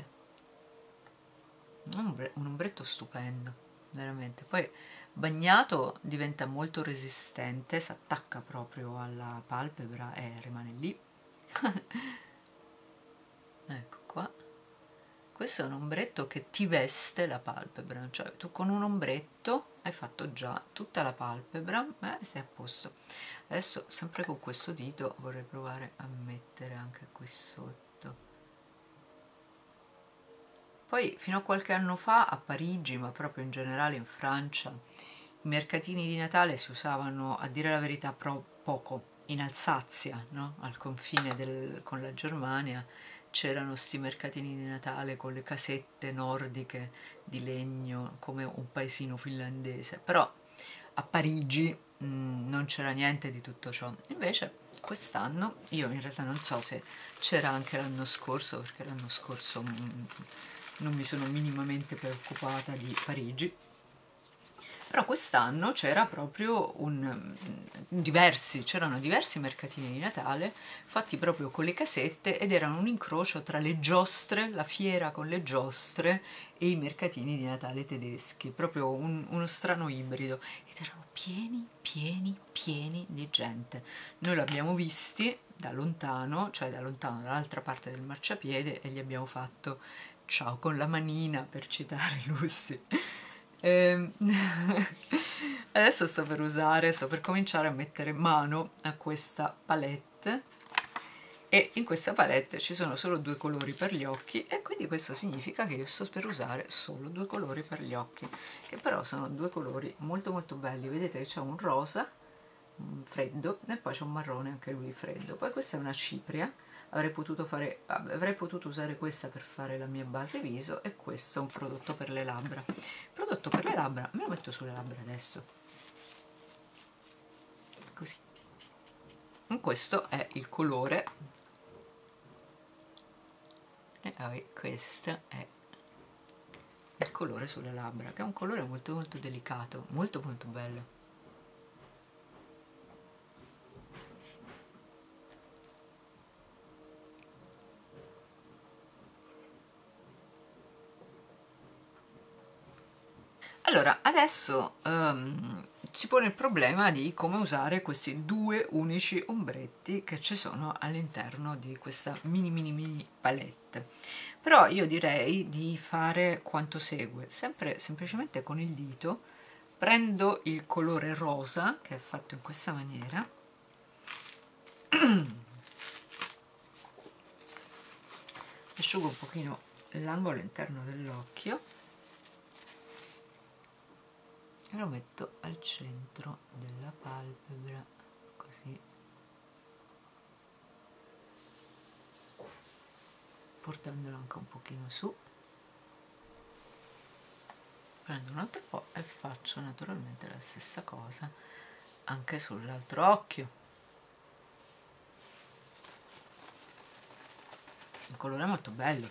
Speaker 1: Un, ombre un ombretto stupendo, veramente. Poi bagnato diventa molto resistente, si attacca proprio alla palpebra e rimane lì. Ecco qua. Questo è un ombretto che ti veste la palpebra, cioè tu con un ombretto hai fatto già tutta la palpebra e sei a posto. Adesso sempre con questo dito vorrei provare a mettere anche qui sotto. Poi fino a qualche anno fa a Parigi, ma proprio in generale in Francia, i mercatini di Natale si usavano, a dire la verità, pro poco. In Alsazia, no? Al confine del, con la Germania, c'erano sti mercatini di Natale con le casette nordiche di legno come un paesino finlandese, però a Parigi mh, non c'era niente di tutto ciò. Invece quest'anno, io in realtà non so se c'era anche l'anno scorso, perché l'anno scorso mh, non mi sono minimamente preoccupata di Parigi, però quest'anno c'era proprio un diversi, c'erano diversi mercatini di Natale fatti proprio con le casette ed erano un incrocio tra le giostre, la fiera con le giostre e i mercatini di Natale tedeschi, proprio un- uno strano ibrido, ed erano pieni, pieni, pieni di gente. Noi l'abbiamo visti da lontano, cioè da lontano dall'altra parte del marciapiede, e gli abbiamo fatto ciao con la manina, per citare Lucy. Ehm, Adesso sto per usare, sto per cominciare a mettere mano a questa palette, e in questa palette ci sono solo due colori per gli occhi, e quindi questo significa che io sto per usare solo due colori per gli occhi, che però sono due colori molto molto belli. Vedete che c'è un rosa freddo e poi c'è un marrone anche lui freddo. Poi questa è una cipria, avrei potuto, fare, avrei potuto usare questa per fare la mia base viso, e questo è un prodotto per le labbra. Il prodotto per le labbra me lo metto sulle labbra adesso, così. Questo è il colore, e poi questo è il colore sulle labbra, che è un colore molto molto delicato, molto molto bello. Allora, adesso um, si pone il problema di come usare questi due unici ombretti che ci sono all'interno di questa mini mini mini palette. Però io direi di fare quanto segue: sempre semplicemente con il dito prendo il colore rosa, che è fatto in questa maniera, asciugo un pochino l'angolo interno dell'occhio e lo metto al centro della palpebra, così, portandolo anche un pochino su. Prendo un altro po' e faccio naturalmente la stessa cosa anche sull'altro occhio. Un colore molto bello.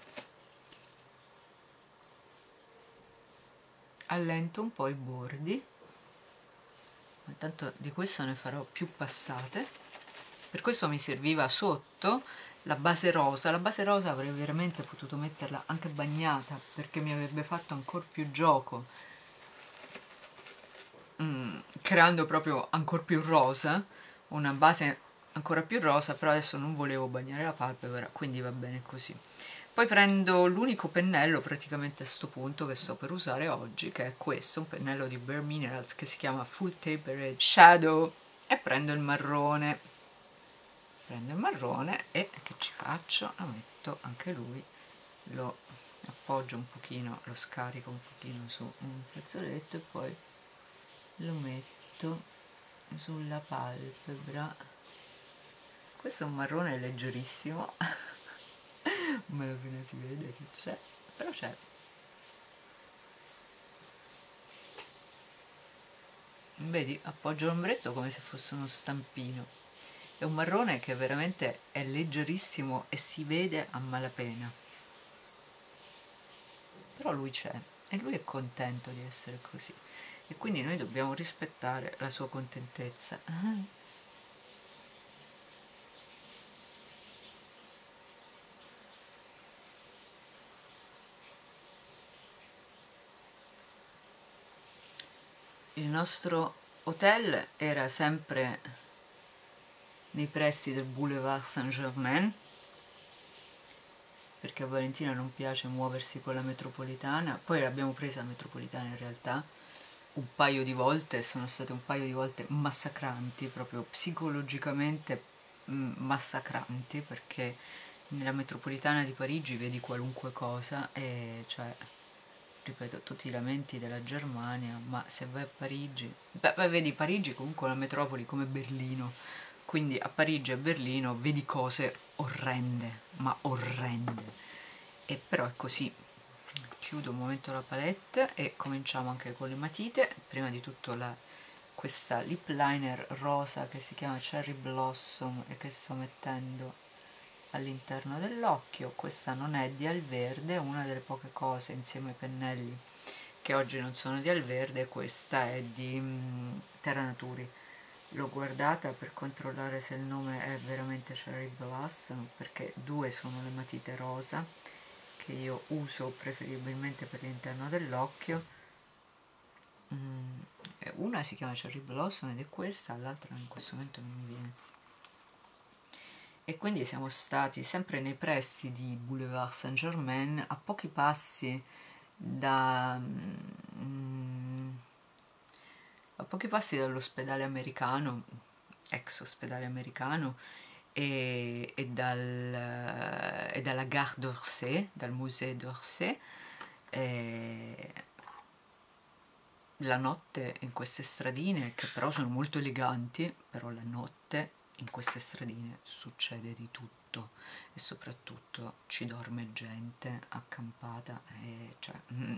Speaker 1: Allento un po' i bordi, intanto di questo ne farò più passate. Per questo mi serviva sotto la base rosa. La base rosa avrei veramente potuto metterla anche bagnata, perché mi avrebbe fatto ancora più gioco, mm, creando proprio ancora più rosa, una base ancora più rosa, però adesso non volevo bagnare la palpebra, quindi va bene così. Poi prendo l'unico pennello praticamente a sto punto che sto per usare oggi, che è questo, un pennello di Bare Minerals che si chiama Full Tapered Shadow, e prendo il marrone. Prendo il marrone e che ci faccio? Lo metto anche lui, lo appoggio un pochino, lo scarico un pochino su un fazzoletto e poi lo metto sulla palpebra. Questo è un marrone leggerissimo, ma alla fine si vede che c'è, però c'è. Vedi, appoggio l'ombretto come se fosse uno stampino. È un marrone che veramente è leggerissimo e si vede a malapena, però lui c'è e lui è contento di essere così, e quindi noi dobbiamo rispettare la sua contentezza. Il nostro hotel era sempre nei pressi del Boulevard Saint-Germain, perché a Valentina non piace muoversi con la metropolitana. Poi l'abbiamo presa la metropolitana in realtà un paio di volte, sono state un paio di volte massacranti, proprio psicologicamente mm, massacranti, perché nella metropolitana di Parigi vedi qualunque cosa e, cioè, ripeto, tu ti lamenti della Germania, ma se vai a Parigi, beh, beh, vedi Parigi comunque è una metropoli come Berlino, quindi a Parigi e a Berlino vedi cose orrende, ma orrende, e però è così. Chiudo un momento la palette e cominciamo anche con le matite. Prima di tutto la, questa lip liner rosa che si chiama Cherry Blossom e che sto mettendo all'interno dell'occhio. Questa non è di Alverde, una delle poche cose insieme ai pennelli che oggi non sono di Alverde. Questa è di um, Terra Naturi. L'ho guardata per controllare se il nome è veramente Cherry Blossom, perché due sono le matite rosa che io uso preferibilmente per l'interno dell'occhio. Mm, una si chiama Cherry Blossom ed è questa, l'altra in questo momento non mi viene. E quindi siamo stati sempre nei pressi di Boulevard Saint-Germain, a pochi passi da mm, a pochi passi dall'ospedale americano, ex ospedale americano, e, e, dal, e dalla Gare d'Orsay, dal Musée d'Orsay. E la notte in queste stradine, che però sono molto eleganti, però la notte in queste stradine succede di tutto e soprattutto ci dorme gente accampata e cioè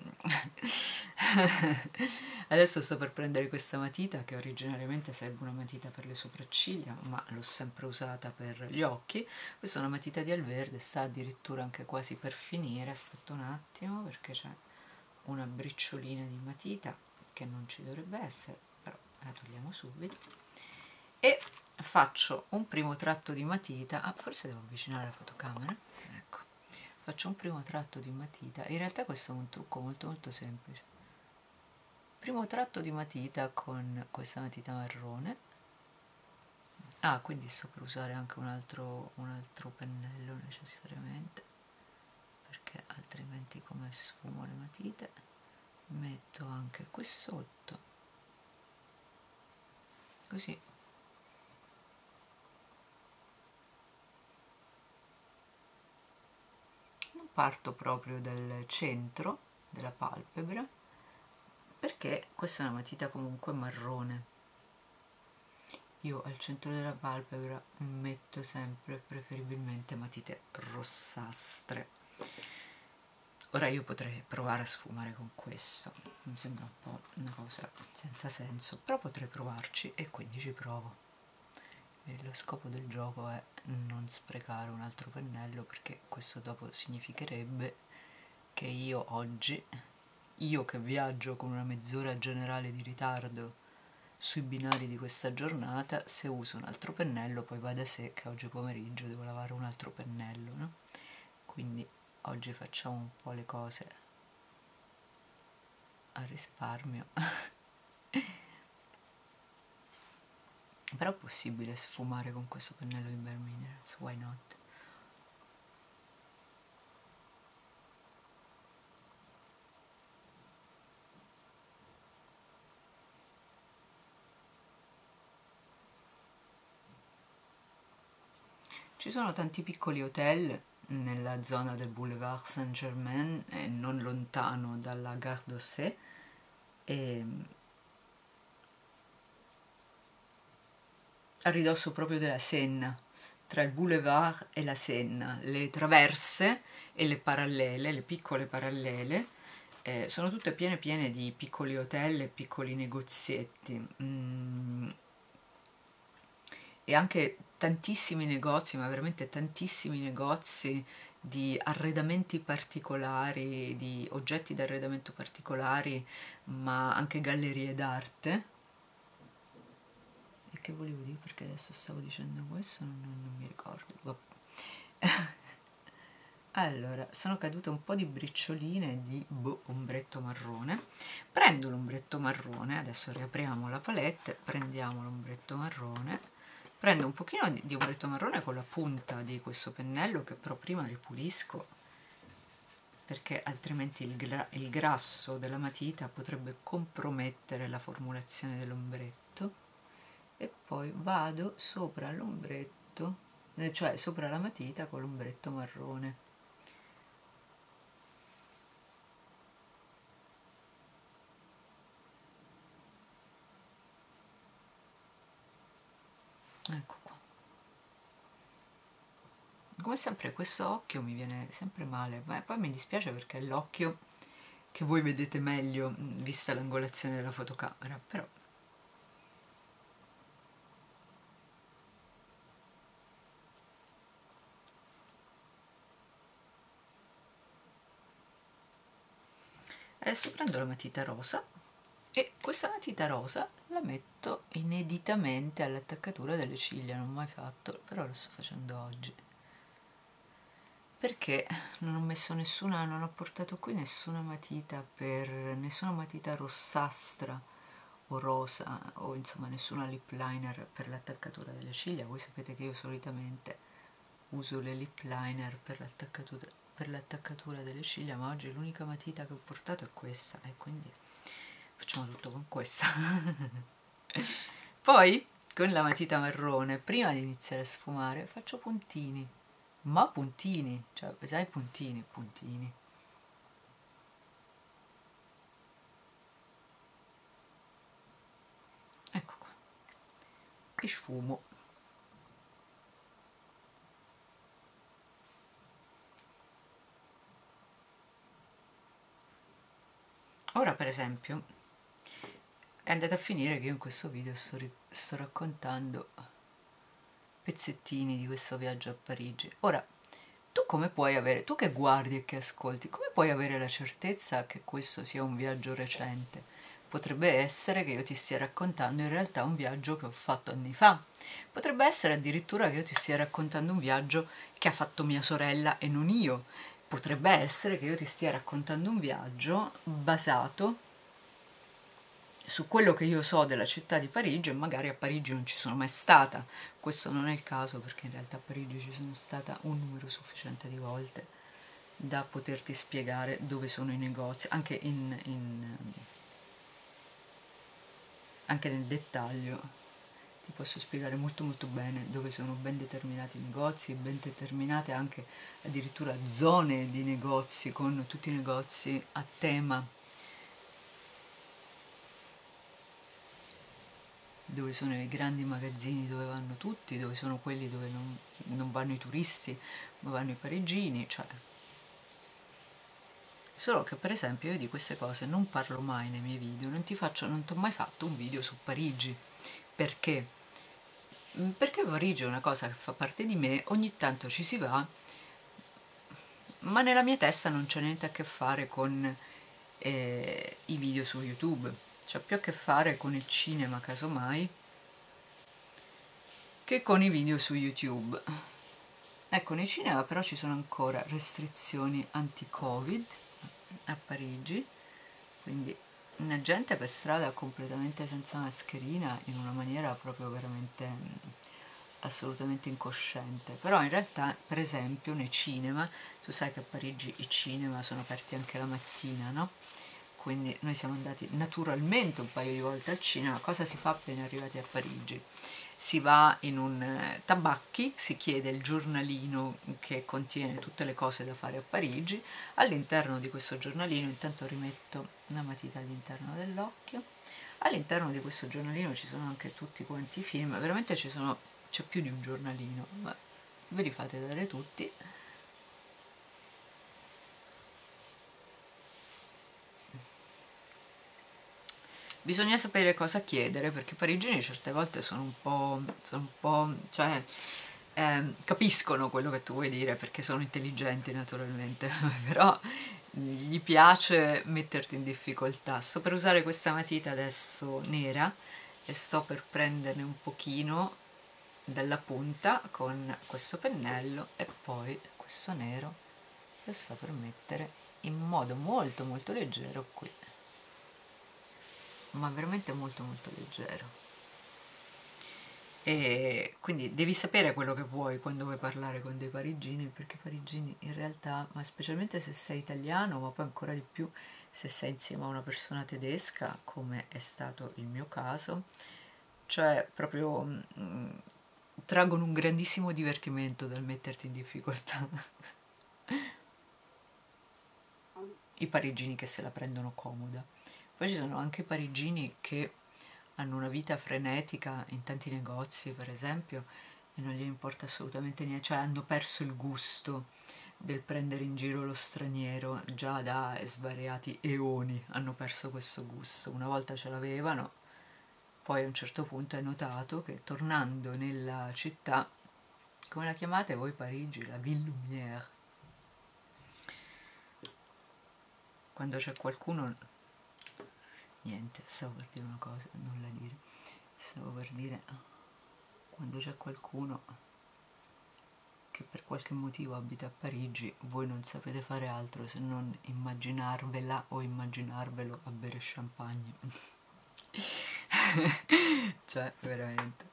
Speaker 1: adesso sto per prendere questa matita che originariamente sarebbe una matita per le sopracciglia, ma l'ho sempre usata per gli occhi. Questa è una matita di Alverde, sta addirittura anche quasi per finire. Aspetta un attimo perché c'è una briciolina di matita che non ci dovrebbe essere, però la togliamo subito e faccio un primo tratto di matita. Ah, forse devo avvicinare la fotocamera. Ecco, faccio un primo tratto di matita. In realtà questo è un trucco molto molto semplice. Primo tratto di matita con questa matita marrone. Ah, quindi sto per usare anche un altro, un altro pennello necessariamente, perché altrimenti come sfumo le matite. Metto anche qui sotto, così. Non parto proprio dal centro della palpebra, perché questa è una matita comunque marrone. Io al centro della palpebra metto sempre preferibilmente matite rossastre. Ora io potrei provare a sfumare con questo, mi sembra un po' una cosa senza senso, però potrei provarci e quindi ci provo. E lo scopo del gioco è non sprecare un altro pennello, perché questo dopo significherebbe che io oggi, io che viaggio con una mezz'ora generale di ritardo sui binari di questa giornata, se uso un altro pennello poi va da sé che oggi pomeriggio devo lavare un altro pennello, no? Quindi oggi facciamo un po' le cose a risparmio. Però è possibile sfumare con questo pennello di Bare Minerals, why not? Ci sono tanti piccoli hotel nella zona del Boulevard Saint-Germain, eh, non lontano dalla Gare d'Orsay, e a ridosso proprio della Senna, tra il boulevard e la Senna, le traverse e le parallele, le piccole parallele, eh, sono tutte piene piene di piccoli hotel e piccoli negozietti. Mm. E anche tantissimi negozi, ma veramente tantissimi negozi di arredamenti particolari, di oggetti d'arredamento particolari, ma anche gallerie d'arte. E che volevo dire? Perché adesso stavo dicendo questo, non, non, non mi ricordo. Vabbè. Allora, sono cadute un po' di bricioline di boh, ombretto marrone. Prendo l'ombretto marrone, adesso riapriamo la palette, prendiamo l'ombretto marrone. Prendo un pochino di, di ombretto marrone con la punta di questo pennello, che però prima ripulisco, perché altrimenti il, gra il grasso della matita potrebbe compromettere la formulazione dell'ombretto. E poi vado sopra l'ombretto, cioè sopra la matita con l'ombretto marrone. Ecco qua. come sempre questo occhio mi viene sempre male, ma poi mi dispiace perché è l'occhio che voi vedete meglio vista l'angolazione della fotocamera, però adesso prendo la matita rosa e questa matita rosa la metto ineditamente all'attaccatura delle ciglia, non l'ho mai fatto, però lo sto facendo oggi. Perché non ho messo nessuna, non ho portato qui nessuna matita per, nessuna matita rossastra o rosa o insomma nessuna lip liner per l'attaccatura delle ciglia. Voi sapete che io solitamente uso le lip liner per l'attaccatura, per l'attaccatura delle ciglia, ma oggi l'unica matita che ho portato è questa e quindi facciamo tutto con questa. Poi con la matita marrone, prima di iniziare a sfumare, faccio puntini. Ma puntini, cioè, sai, puntini, puntini. Ecco qua. E sfumo. Ora, per esempio, è andata a finire che io in questo video sto, sto raccontando pezzettini di questo viaggio a Parigi. Ora, tu come puoi avere, tu che guardi e che ascolti, come puoi avere la certezza che questo sia un viaggio recente? Potrebbe essere che io ti stia raccontando in realtà un viaggio che ho fatto anni fa. Potrebbe essere addirittura che io ti stia raccontando un viaggio che ha fatto mia sorella e non io. Potrebbe essere che io ti stia raccontando un viaggio basato su quello che io so della città di Parigi e magari a Parigi non ci sono mai stata. Questo non è il caso perché in realtà a Parigi ci sono stata un numero sufficiente di volte da poterti spiegare dove sono i negozi, anche, in, in, anche nel dettaglio ti posso spiegare molto molto bene dove sono ben determinati i negozi, ben determinate anche addirittura zone di negozi con tutti i negozi a tema, dove sono i grandi magazzini dove vanno tutti, dove sono quelli dove non, non vanno i turisti, ma vanno i parigini, cioè. Solo che per esempio io di queste cose non parlo mai nei miei video, non ti faccio, non ti ho mai fatto un video su Parigi. Perché? Perché Parigi è una cosa che fa parte di me, ogni tanto ci si va, ma nella mia testa non c'è niente a che fare con eh, i video su YouTube, c'ha più a che fare con il cinema casomai che con i video su YouTube. Ecco, nei cinema però ci sono ancora restrizioni anti-Covid a Parigi, quindi la gente per strada completamente senza mascherina in una maniera proprio veramente assolutamente incosciente. Però in realtà, per esempio, nei cinema, tu sai che a Parigi i cinema sono aperti anche la mattina, no? Quindi noi siamo andati naturalmente un paio di volte al cinema. Cosa si fa appena arrivati a Parigi? Si va in un eh, tabacchi, si chiede il giornalino che contiene tutte le cose da fare a Parigi. All'interno di questo giornalino, intanto rimetto una matita all'interno dell'occhio, all'interno di questo giornalino ci sono anche tutti quanti i film, veramente ci sono, c'è più di un giornalino, ma ve li fate dare tutti. Bisogna sapere cosa chiedere perché i parigini certe volte sono un po', sono un po', cioè eh, capiscono quello che tu vuoi dire perché sono intelligenti naturalmente, però gli piace metterti in difficoltà. Sto per usare questa matita adesso nera e sto per prenderne un pochino dalla punta con questo pennello e poi questo nero lo sto per mettere in modo molto molto leggero qui, ma veramente molto molto leggero. E quindi devi sapere quello che vuoi quando vuoi parlare con dei parigini, perché i parigini in realtà, ma specialmente se sei italiano, ma poi ancora di più se sei insieme a una persona tedesca, come è stato il mio caso, cioè proprio mh, traggono un grandissimo divertimento dal metterti in difficoltà. I parigini che se la prendono comoda. Poi ci sono anche i parigini che hanno una vita frenetica in tanti negozi, per esempio, e non gli importa assolutamente niente, cioè hanno perso il gusto del prendere in giro lo straniero, già da svariati eoni hanno perso questo gusto. Una volta ce l'avevano, poi a un certo punto hai notato che tornando nella città, come la chiamate voi Parigi? La Ville Lumière. Quando c'è qualcuno... Niente, stavo per dire una cosa, non la dire. Stavo per dire... Quando c'è qualcuno che per qualche motivo abita a Parigi, voi non sapete fare altro se non immaginarvela o immaginarvelo a bere champagne. Cioè, veramente.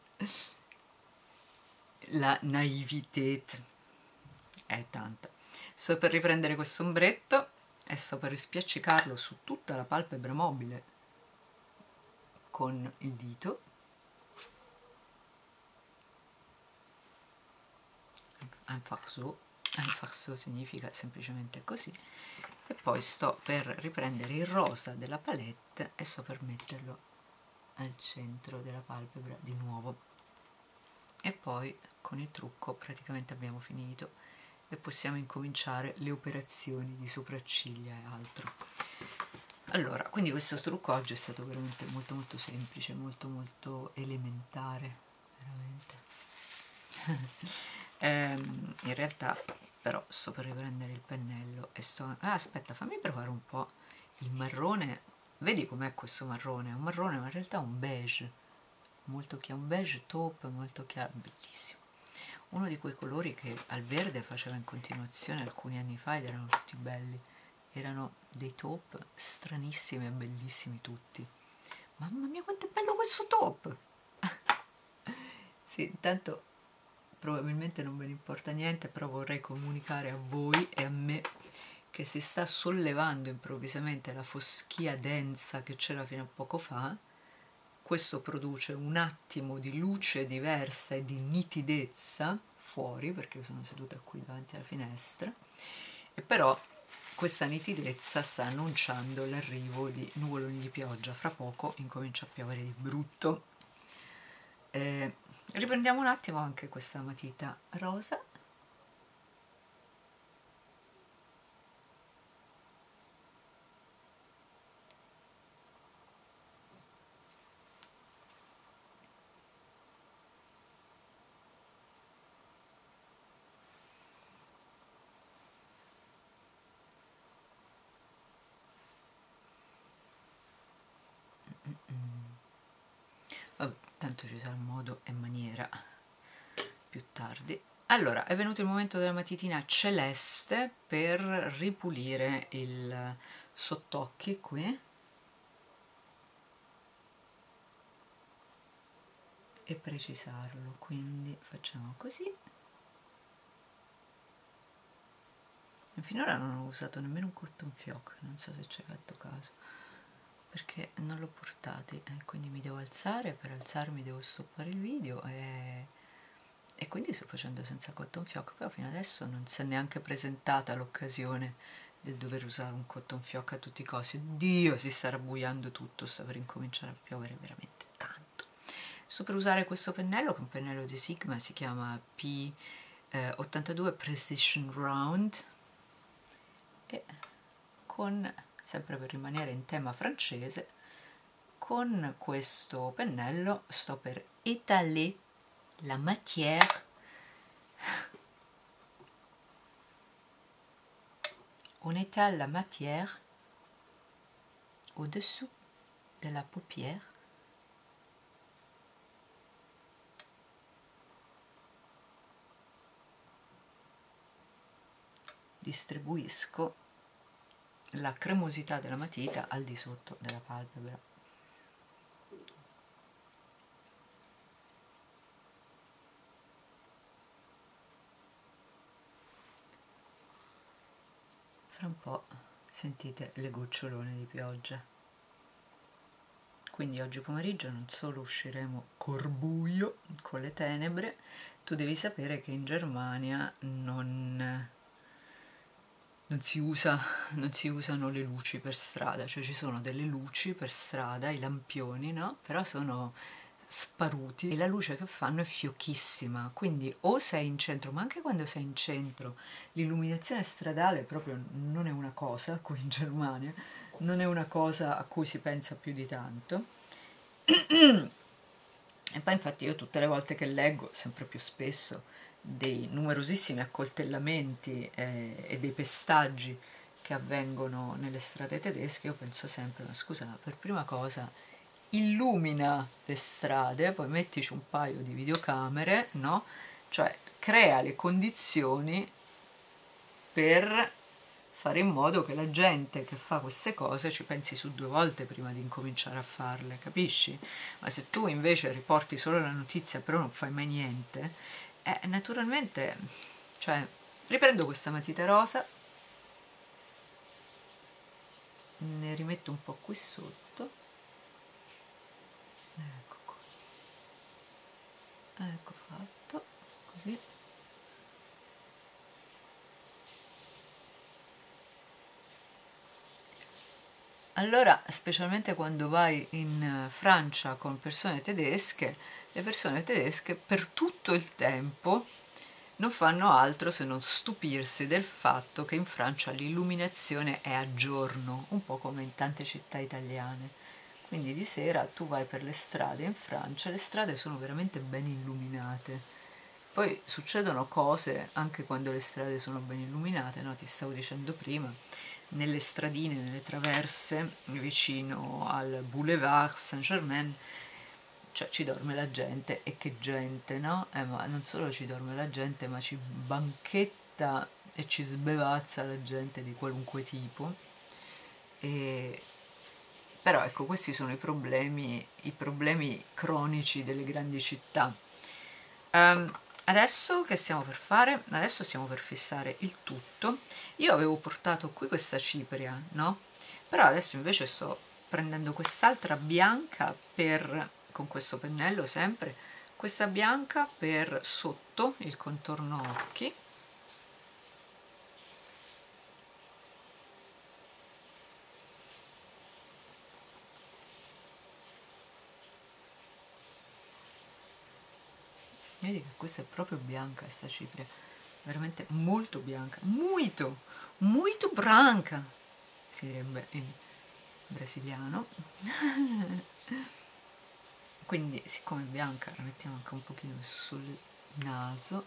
Speaker 1: La naività è tanta. Sto per riprendere questo ombretto e sto per spiaccicarlo su tutta la palpebra mobile con il dito. Einfach so. Einfach so significa semplicemente così. E poi sto per riprendere il rosa della palette e sto per metterlo al centro della palpebra di nuovo. E poi con il trucco praticamente abbiamo finito e possiamo incominciare le operazioni di sopracciglia e altro. Allora, quindi questo trucco oggi è stato veramente molto molto semplice, molto molto elementare, veramente. ehm, in realtà però sto per riprendere il pennello e sto... Ah, aspetta, fammi provare un po' il marrone. Vedi com'è questo marrone? È un marrone ma in realtà è un beige, molto chiaro, un beige taupe molto chiaro, bellissimo. Uno di quei colori che al verde faceva in continuazione alcuni anni fa ed erano tutti belli. Erano dei taupe stranissimi e bellissimi tutti. Mamma mia quanto è bello questo taupe! Sì, intanto probabilmente non ve ne importa niente, però vorrei comunicare a voi e a me che si sta sollevando improvvisamente la foschia densa che c'era fino a poco fa. Questo produce un attimo di luce diversa e di nitidezza fuori, perché io sono seduta qui davanti alla finestra, e però questa nitidezza sta annunciando l'arrivo di nuvoloni di pioggia. Fra poco incomincia a piovere di brutto. Eh, riprendiamo un attimo anche questa matita rosa. Vabbè, tanto ci sarà modo e maniera più tardi. Allora, è venuto il momento della matitina celeste per ripulire il sottocchi qui e precisarlo, quindi facciamo così. E finora non ho usato nemmeno un cotton fioc, non so se ci hai fatto caso, perché non l'ho portati, eh, quindi mi devo alzare, per alzarmi devo stoppare il video e, e quindi sto facendo senza cotton fioc, però fino adesso non si è neanche presentata l'occasione del dover usare un cotton fioc a tutti i costi. Dio, si sta rabbuiando tutto, sta per incominciare a piovere veramente tanto. Sto per usare questo pennello, che è un pennello di Sigma, si chiama P ottantadue Precision Round, e con, sempre per rimanere in tema francese, con questo pennello sto per étaler la matière on étale la matière au-dessous de la paupière distribuisco la cremosità della matita al di sotto della palpebra. Fra un po' sentite le gocciolone di pioggia. Quindi oggi pomeriggio non solo usciremo col buio, con le tenebre, tu devi sapere che in Germania non... Non si, usa, non si usano le luci per strada, cioè ci sono delle luci per strada, i lampioni, no? Però sono, sparuti e la luce che fanno è fiocchissima, quindi o sei in centro, ma anche quando sei in centro l'illuminazione stradale proprio non è una cosa, qui in Germania non è una cosa a cui si pensa più di tanto. E poi infatti io tutte le volte che leggo, sempre più spesso, dei numerosissimi accoltellamenti eh, e dei pestaggi che avvengono nelle strade tedesche, io penso sempre, ma scusa, per prima cosa illumina le strade, poi mettici un paio di videocamere, no? Cioè crea le condizioni per fare in modo che la gente che fa queste cose ci pensi su due volte prima di incominciare a farle, capisci? Ma se tu invece riporti solo la notizia però non fai mai niente, eh, naturalmente, cioè, riprendo questa matita rosa, ne rimetto un po' qui sotto, ecco qua, ecco fatto, così. Allora, specialmente quando vai in Francia con persone tedesche, le persone tedesche per tutto il tempo non fanno altro se non stupirsi del fatto che in Francia l'illuminazione è a giorno, un po' come in tante città italiane. Quindi di sera tu vai per le strade in Francia, le strade sono veramente ben illuminate. Poi succedono cose anche quando le strade sono ben illuminate, no? Ti stavo dicendo prima, nelle stradine, nelle traverse vicino al Boulevard Saint-Germain, cioè ci dorme la gente, e che gente, no? Eh, ma non solo ci dorme la gente, ma ci banchetta e ci sbevazza la gente di qualunque tipo. E però ecco, questi sono i problemi, i problemi cronici delle grandi città. Um, adesso che stiamo per fare? Adesso stiamo per fissare il tutto. Io avevo portato qui questa cipria, no? Però adesso invece sto prendendo quest'altra bianca per, con questo pennello sempre, questa bianca per sotto il contorno occhi. Vedi che questa è proprio bianca, questa cipria, veramente molto bianca, muito, muito branca, si direbbe in brasiliano. Quindi siccome è bianca la mettiamo anche un pochino sul naso.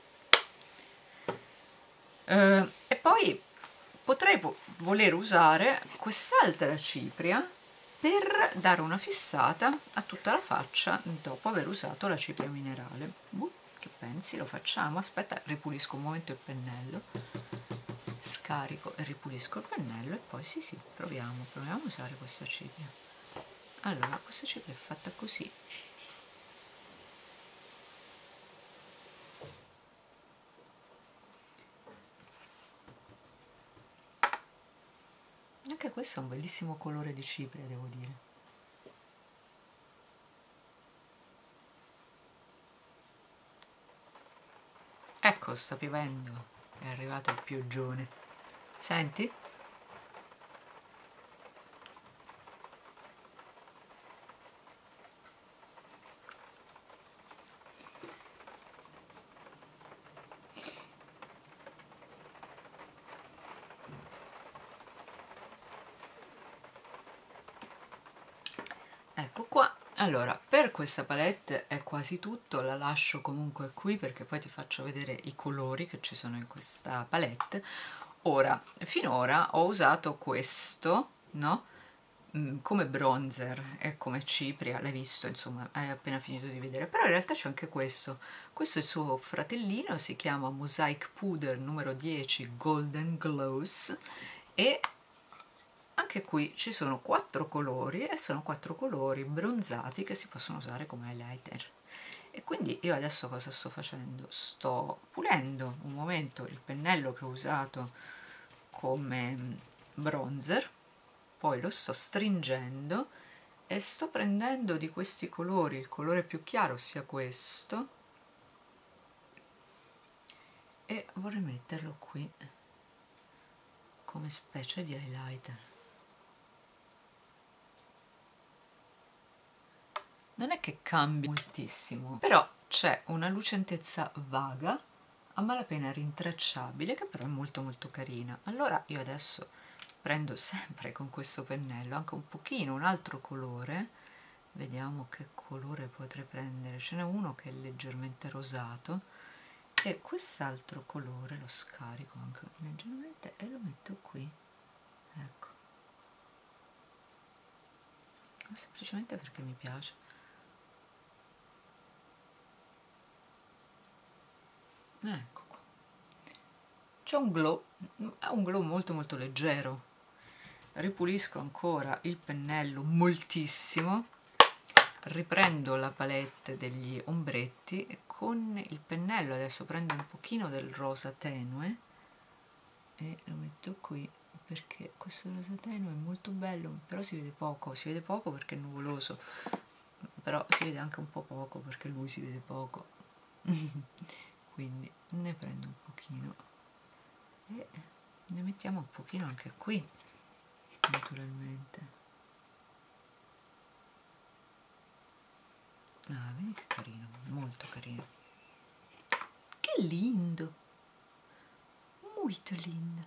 Speaker 1: Uh, e poi potrei voler usare quest'altra cipria per dare una fissata a tutta la faccia dopo aver usato la cipria minerale. Uh, che pensi? Lo facciamo? Aspetta, ripulisco un momento il pennello, scarico e ripulisco il pennello e poi sì sì, proviamo, proviamo a usare questa cipria. Allora, questa cipria è fatta così. Anche questo è un bellissimo colore di cipria, devo dire. Ecco, sta piovendo, è arrivato il pioggione. Senti? Ecco qua. Allora, per questa palette è quasi tutto, la lascio comunque qui perché poi ti faccio vedere i colori che ci sono in questa palette. Ora, finora ho usato questo, no? Mm, come bronzer e come cipria, l'hai visto, insomma, hai appena finito di vedere. Però in realtà c'è anche questo. Questo è il suo fratellino, si chiama Mosaic Powder numero dieci Golden Glows e anche qui ci sono quattro colori e sono quattro colori bronzati che si possono usare come highlighter. E quindi io adesso cosa sto facendo? Sto pulendo un momento il pennello che ho usato come bronzer, poi lo sto stringendo e sto prendendo di questi colori il colore più chiaro, ossia questo, e vorrei metterlo qui come specie di highlighter. non è che cambia moltissimo, però c'è una lucentezza vaga, a malapena rintracciabile, che però è molto molto carina. Allora io adesso prendo sempre con questo pennello anche un pochino un altro colore, vediamo che colore potrei prendere, ce n'è uno che è leggermente rosato, e quest'altro colore lo scarico anche leggermente e lo metto qui, ecco, semplicemente perché mi piace. Ecco qua, c'è un glow, è un glow molto molto leggero. Ripulisco ancora il pennello moltissimo, riprendo la palette degli ombretti e con il pennello adesso prendo un pochino del rosa tenue e lo metto qui, perché questo rosa tenue è molto bello, però si vede poco, si vede poco perché è nuvoloso, però si vede anche un po' poco perché lui si vede poco. Quindi ne prendo un pochino e ne mettiamo un pochino anche qui, naturalmente. Ah, vedi che carino, molto carino. Che lindo, molto lindo.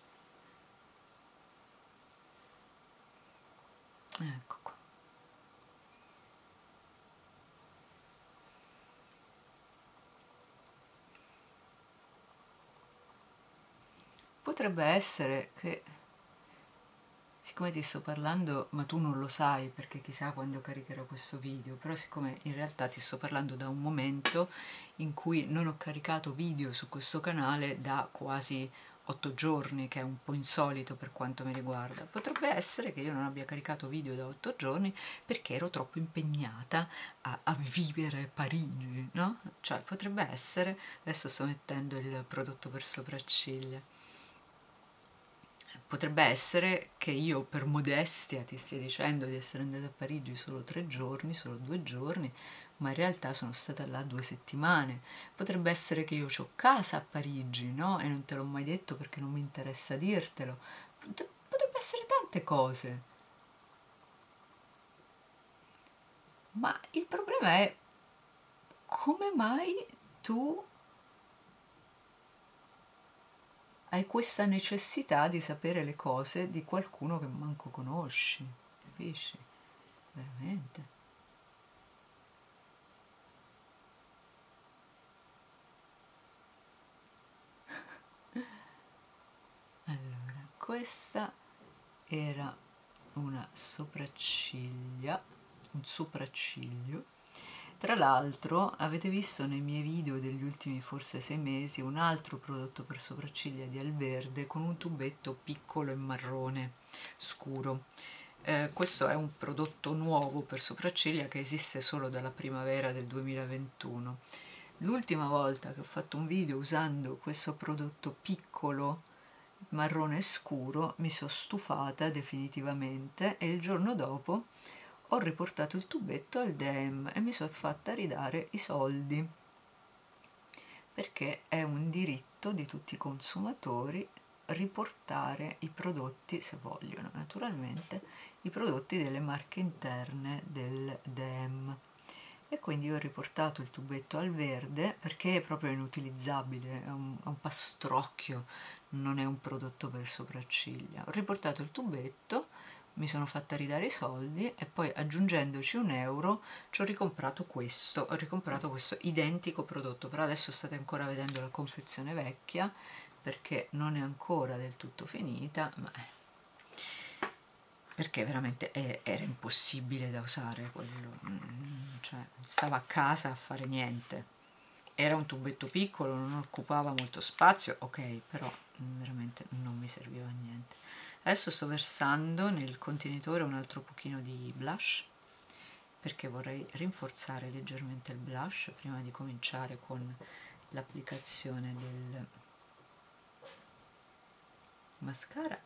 Speaker 1: Ecco qua. Potrebbe essere che, siccome ti sto parlando, ma tu non lo sai perché chissà quando caricherò questo video, però siccome in realtà ti sto parlando da un momento in cui non ho caricato video su questo canale da quasi otto giorni, che è un po' insolito per quanto mi riguarda, potrebbe essere che io non abbia caricato video da otto giorni perché ero troppo impegnata a, a vivere Parigi, no? Cioè potrebbe essere, adesso sto mettendo il prodotto per sopracciglia, potrebbe essere che io per modestia ti stia dicendo di essere andata a Parigi solo tre giorni, solo due giorni, ma in realtà sono stata là due settimane. Potrebbe essere che io ho casa a Parigi, no? E non te l'ho mai detto perché non mi interessa dirtelo. Potrebbe essere tante cose. Ma il problema è come mai tu hai questa necessità di sapere le cose di qualcuno che manco conosci, capisci? Veramente. Allora, questa era una sopracciglia, un sopracciglio. Tra l'altro avete visto nei miei video degli ultimi forse sei mesi un altro prodotto per sopracciglia di Alverde con un tubetto piccolo e marrone scuro. Eh, questo è un prodotto nuovo per sopracciglia che esiste solo dalla primavera del duemilaventuno. L'ultima volta che ho fatto un video usando questo prodotto piccolo marrone scuro mi sono stufata definitivamente e il giorno dopo ho riportato il tubetto al D E M e mi sono fatta ridare i soldi, perché è un diritto di tutti i consumatori riportare i prodotti, se vogliono naturalmente, i prodotti delle marche interne del D E M. E quindi ho riportato il tubetto al verde perché è proprio inutilizzabile, è un, è un pastrocchio, non è un prodotto per sopracciglia. Ho riportato il tubetto, mi sono fatta ridare i soldi e poi aggiungendoci un euro ci ho ricomprato questo, ho ricomprato questo identico prodotto, però adesso state ancora vedendo la confezione vecchia perché non è ancora del tutto finita, ma perché veramente è, era impossibile da usare quello, cioè stavo a casa a fare niente, era un tubetto piccolo, non occupava molto spazio, ok, però veramente non mi serviva a niente. Adesso sto versando nel contenitore un altro pochino di blush perché vorrei rinforzare leggermente il blush prima di cominciare con l'applicazione del mascara.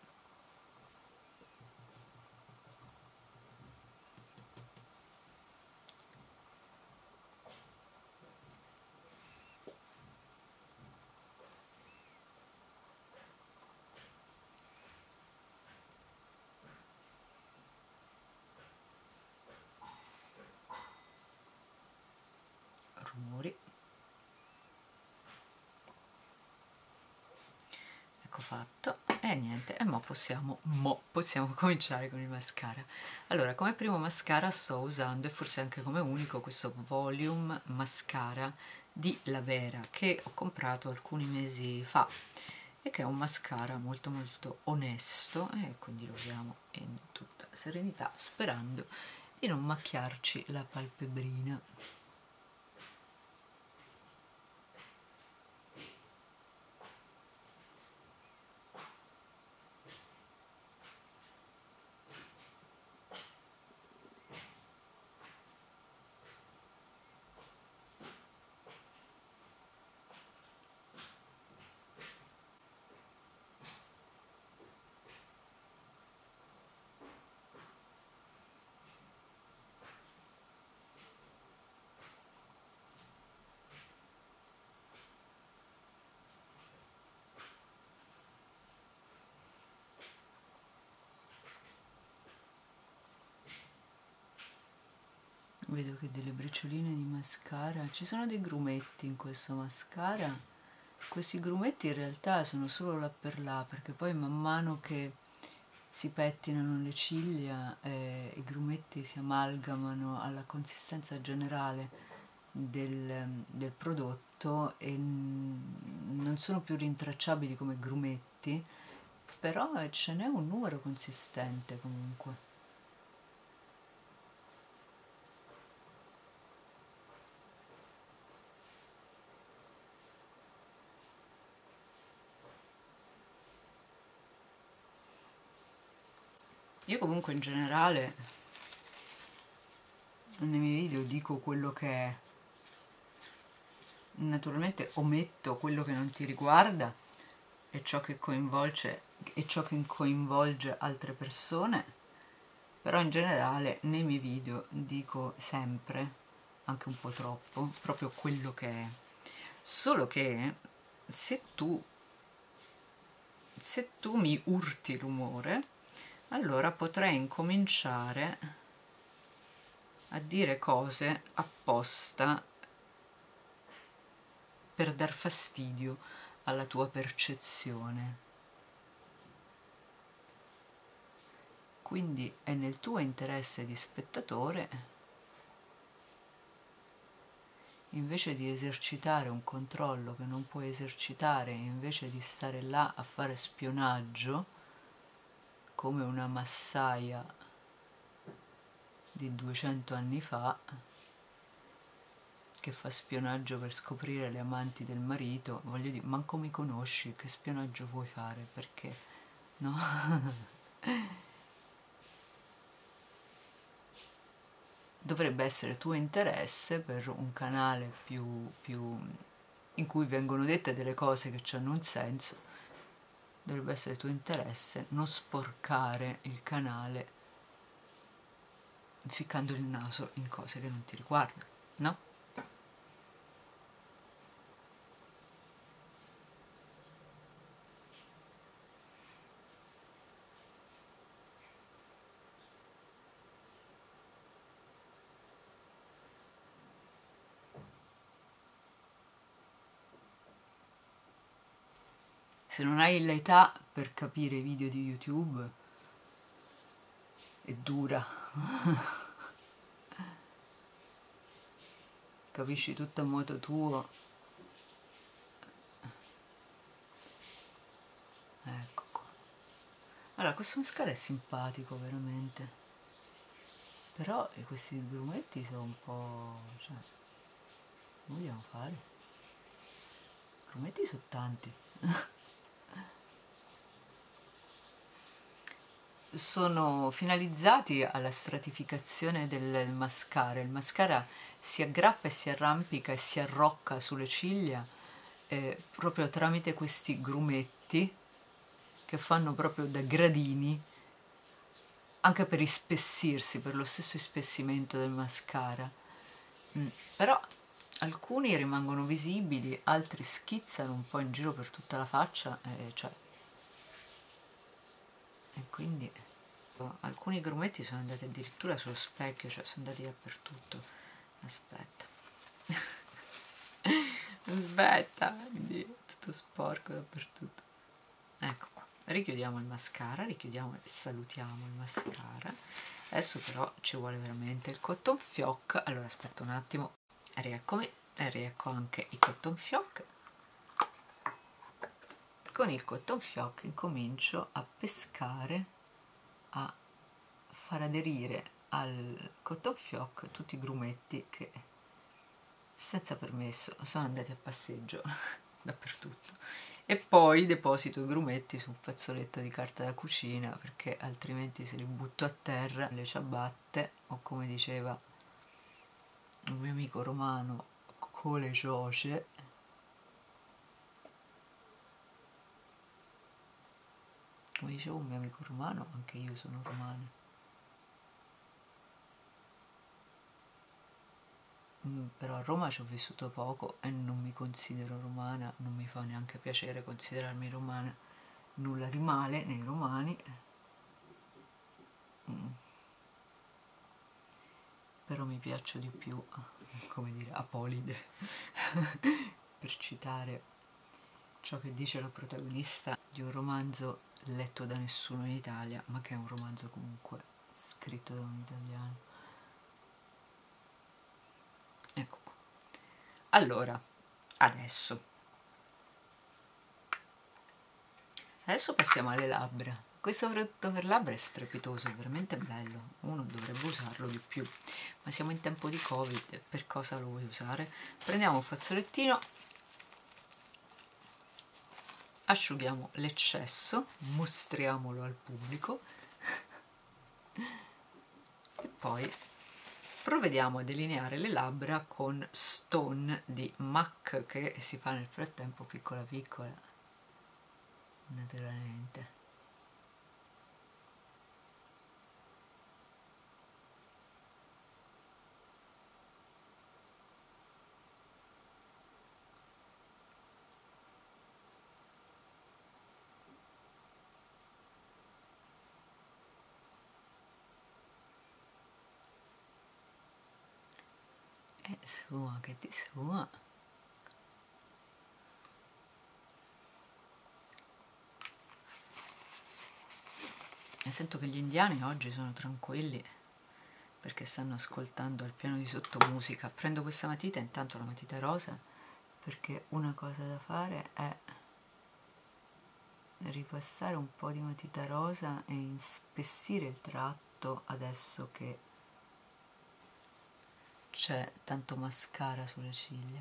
Speaker 1: rumori. Ecco fatto, e niente, e mo possiamo, mo possiamo cominciare con il mascara. Allora, come primo mascara sto usando, e forse anche come unico, questo Volume Mascara di Lavera, che ho comprato alcuni mesi fa, e che è un mascara molto molto onesto, e quindi lo usiamo in tutta serenità, sperando di non macchiarci la palpebrina. Vedo che delle bricioline di mascara, ci sono dei grumetti in questo mascara. Questi grumetti in realtà sono solo là per là, perché poi man mano che si pettinano le ciglia eh, i grumetti si amalgamano alla consistenza generale del, del prodotto e non sono più rintracciabili come grumetti, però ce n'è un numero consistente comunque. Io comunque in generale nei miei video dico quello che è, naturalmente ometto quello che non ti riguarda e ciò che coinvolge, e ciò che coinvolge altre persone, però in generale nei miei video dico sempre, anche un po' troppo, proprio quello che è. Solo che se tu, se tu mi urti l'umore, allora potrei incominciare a dire cose apposta per dar fastidio alla tua percezione. Quindi è nel tuo interesse di spettatore, invece di esercitare un controllo che non puoi esercitare, invece di stare là a fare spionaggio come una massaia di duecento anni fa che fa spionaggio per scoprire le amanti del marito, voglio dire, manco mi conosci, che spionaggio vuoi fare? Perché no? Dovrebbe essere tuo interesse per un canale più, più in cui vengono dette delle cose che hanno un senso, dovrebbe essere tuo interesse non sporcare il canale ficcando il naso in cose che non ti riguardano, no? Se non hai l'età per capire i video di YouTube, è dura. Capisci tutto a modo tuo. Ecco qua. Allora, questo mascara è simpatico, veramente. Però eh, questi grumetti sono un po'... cioè, come vogliamo fare? I grumetti sono tanti. Sono finalizzati alla stratificazione del mascara. Il mascara si aggrappa e si arrampica e si arrocca sulle ciglia eh, proprio tramite questi grumetti che fanno proprio da gradini, anche per ispessirsi, per lo stesso ispessimento del mascara. Mm. Però alcuni rimangono visibili, altri schizzano un po' in giro per tutta la faccia, eh, cioè, e quindi alcuni grumetti sono andati addirittura sullo specchio, cioè sono andati dappertutto. Aspetta. Aspetta, Dio, tutto sporco dappertutto. Ecco qua, richiudiamo il mascara, richiudiamo e salutiamo il mascara. Adesso però ci vuole veramente il cotton fioc. Allora aspetta un attimo, rieccomi e riecco anche i cotton fioc. Con il cotton fioc incomincio a pescare, a far aderire al cotton fioc tutti i grumetti che senza permesso sono andati a passeggio dappertutto, e poi deposito i grumetti su un fazzoletto di carta da cucina perché altrimenti se li butto a terra le ciabatte, o come diceva un mio amico romano, cole gioce. Come dicevo un mio amico romano, anche io sono romana. Mm, però a Roma ci ho vissuto poco e non mi considero romana, non mi fa neanche piacere considerarmi romana, nulla di male nei romani. Mm. Però mi piaccio di più, come dire, Apolide, per citare ciò che dice la protagonista di un romanzo letto da nessuno in Italia, ma che è un romanzo comunque scritto da un italiano. Ecco qua. Allora, adesso adesso passiamo alle labbra. Questo prodotto per labbra è strepitoso, è veramente bello, uno dovrebbe usarlo di più, ma siamo in tempo di Covid, per cosa lo vuoi usare? Prendiamo un fazzolettino, asciughiamo l'eccesso, mostriamolo al pubblico e poi provvediamo a delineare le labbra con Stone di MAC, che si fa nel frattempo piccola piccola, naturalmente. E sua, che ti sua. E sento che gli indiani oggi sono tranquilli perché stanno ascoltando al piano di sotto musica. Prendo questa matita, intanto la matita rosa, perché una cosa da fare è ripassare un po' di matita rosa e inspessire il tratto adesso che c'è tanto mascara sulle ciglia.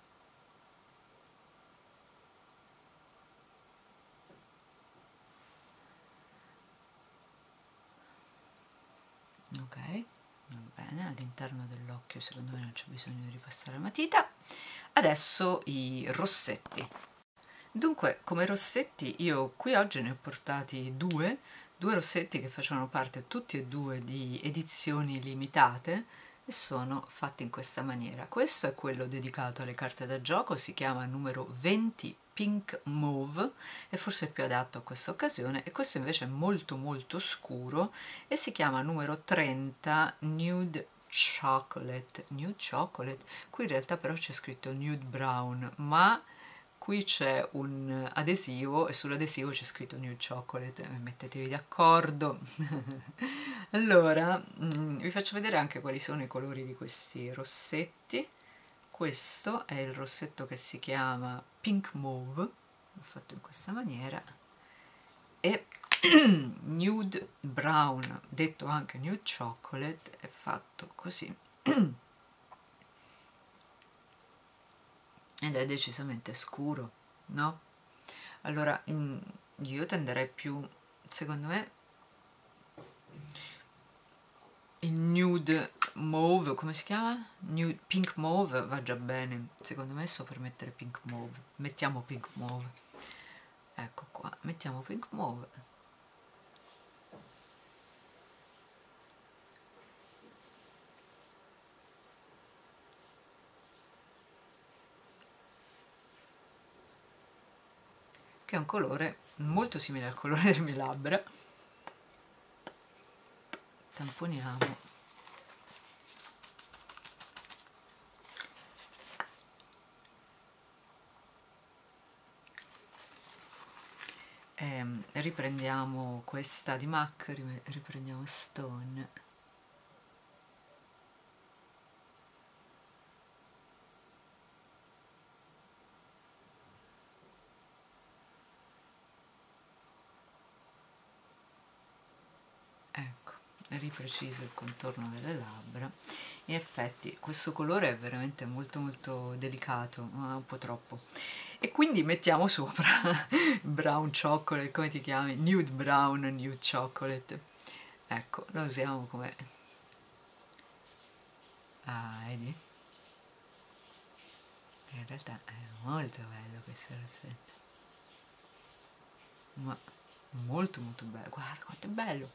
Speaker 1: Ok, va bene, all'interno dell'occhio secondo me non c'è bisogno di ripassare la matita. Adesso i rossetti. Dunque, come rossetti io qui oggi ne ho portati due, due rossetti che facevano parte tutti e due di edizioni limitate e sono fatti in questa maniera. Questo è quello dedicato alle carte da gioco, si chiama numero venti Pink Mauve e forse è più adatto a questa occasione, e questo invece è molto molto scuro e si chiama numero trenta Nude Chocolate. Nude Chocolate? Qui in realtà però c'è scritto Nude Brown, ma qui c'è un adesivo e sull'adesivo c'è scritto Nude Chocolate, mettetevi d'accordo. Allora, mh, vi faccio vedere anche quali sono i colori di questi rossetti. Questo è il rossetto che si chiama Pink Mauve, l'ho fatto in questa maniera, e Nude Brown, detto anche Nude Chocolate, è fatto così. Ed è decisamente scuro, no? Allora, io tenderei più, secondo me, il nude mauve, come si chiama? Nude, pink mauve va già bene, secondo me sto per mettere pink mauve. Mettiamo pink mauve. Ecco qua, mettiamo pink mauve. Che è un colore molto simile al colore delle mie labbra. Tamponiamo. e riprendiamo questa di MAC, riprendiamo Stone. Ecco, ripreciso il contorno delle labbra. In effetti questo colore è veramente molto molto delicato, un po' troppo. E quindi mettiamo sopra brown chocolate, come ti chiami? Nude brown, nude chocolate. Ecco, lo usiamo come... Ah, vedi? In realtà è molto bello questo rossetto. Ma molto molto bello, guarda quanto è bello.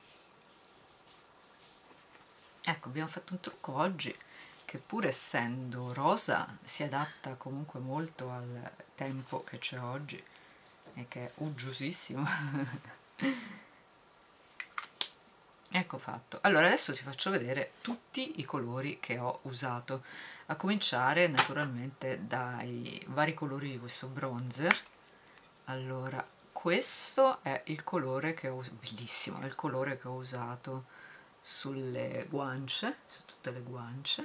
Speaker 1: Ecco, abbiamo fatto un trucco oggi che pur essendo rosa si adatta comunque molto al tempo che c'è oggi e che è uggiosissimo. Ecco fatto. Allora adesso ti faccio vedere tutti i colori che ho usato, a cominciare naturalmente dai vari colori di questo bronzer. Allora, questo è il colore che ho usato, bellissimo, è il colore che ho usato sulle guance, su tutte le guance.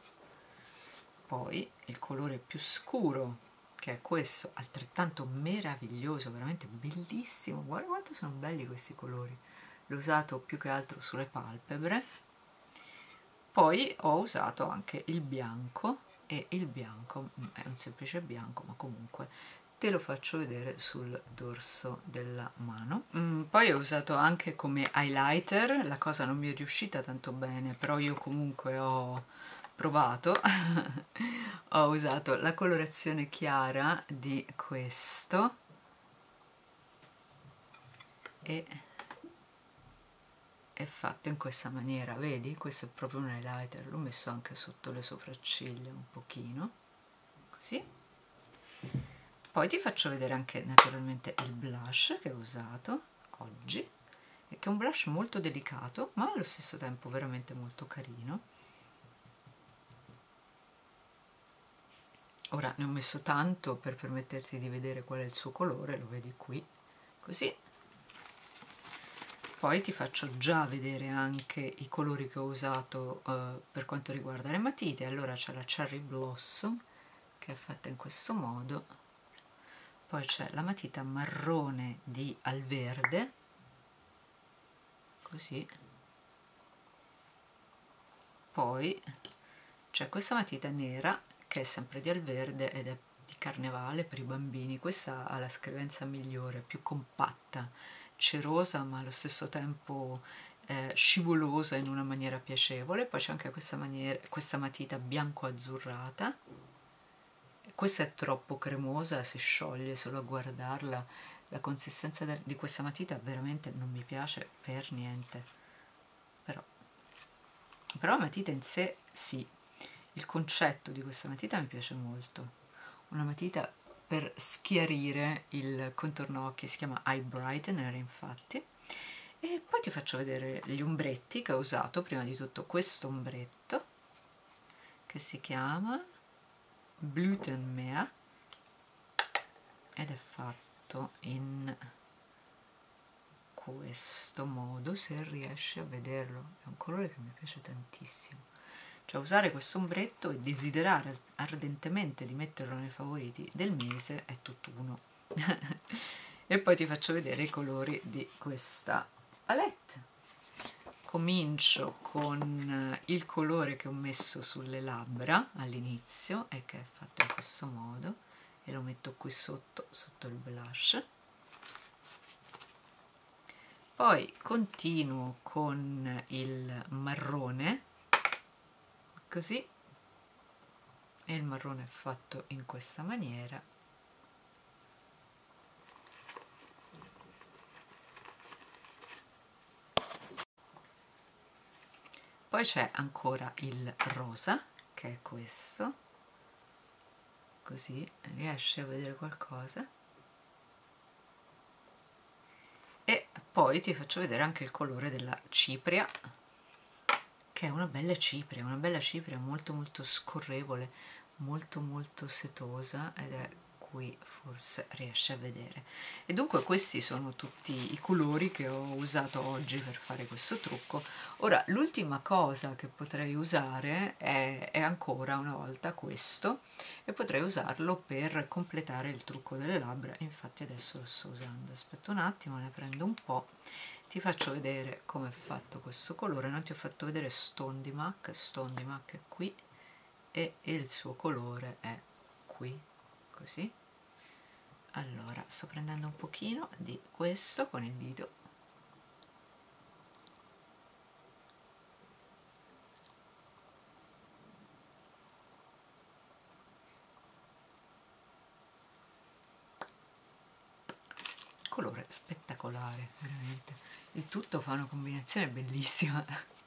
Speaker 1: Poi il colore più scuro, che è questo, altrettanto meraviglioso, veramente bellissimo. Guarda quanto sono belli questi colori. L'ho usato più che altro sulle palpebre. Poi ho usato anche il bianco, e il bianco è un semplice bianco, ma comunque te lo faccio vedere sul dorso della mano. Mm, poi ho usato anche come highlighter, la cosa non mi è riuscita tanto bene, però io comunque ho provato. Ho usato la colorazione chiara di questo e è fatto in questa maniera, vedi? Questo è proprio un highlighter, l'ho messo anche sotto le sopracciglia un pochino, così. Poi ti faccio vedere anche naturalmente il blush che ho usato oggi, che è un blush molto delicato ma allo stesso tempo veramente molto carino. Ora ne ho messo tanto per permetterti di vedere qual è il suo colore, lo vedi qui, così. Poi ti faccio già vedere anche i colori che ho usato uh, per quanto riguarda le matite. Allora c'è la Cherry Blossom che è fatta in questo modo, poi c'è la matita marrone di Alverde, così, poi c'è questa matita nera che è sempre di Alverde ed è di Carnevale per i bambini. Questa ha la scrivenza migliore, più compatta, cerosa ma allo stesso tempo eh, scivolosa in una maniera piacevole. Poi c'è anche questa, maniera, questa matita bianco-azzurrata. Questa è troppo cremosa, si scioglie solo a guardarla. La consistenza di questa matita veramente non mi piace per niente, però, però la matita in sé sì. Il concetto di questa matita mi piace molto, una matita per schiarire il contorno occhi, si chiama Eye Brightener infatti. E poi ti faccio vedere gli ombretti che ho usato. Prima di tutto questo ombretto che si chiama Blütenmeer ed è fatto in questo modo, se riesci a vederlo, è un colore che mi piace tantissimo. Cioè usare questo ombretto e desiderare ardentemente di metterlo nei favoriti del mese è tutt'uno. E poi ti faccio vedere i colori di questa palette. Comincio con il colore che ho messo sulle labbra all'inizio e che è fatto in questo modo e lo metto qui sotto, sotto il blush. Poi continuo con il marrone, così, e il marrone è fatto in questa maniera. Poi c'è ancora il rosa, che è questo, così, riesci a vedere qualcosa? E poi ti faccio vedere anche il colore della cipria, che è una bella cipria, una bella cipria molto molto scorrevole, molto molto setosa, ed è cui forse riesce a vedere. E dunque questi sono tutti i colori che ho usato oggi per fare questo trucco. Ora l'ultima cosa che potrei usare è, è ancora una volta questo, e potrei usarlo per completare il trucco delle labbra. Infatti adesso lo sto usando. Aspetta un attimo, ne prendo un po', ti faccio vedere come è fatto questo colore. Non ti ho fatto vedere Stone di MAC. Stone di MAC è qui e il suo colore è qui, così. Allora sto prendendo un pochino di questo con il dito, colore spettacolare, veramente. Il tutto fa una combinazione bellissima.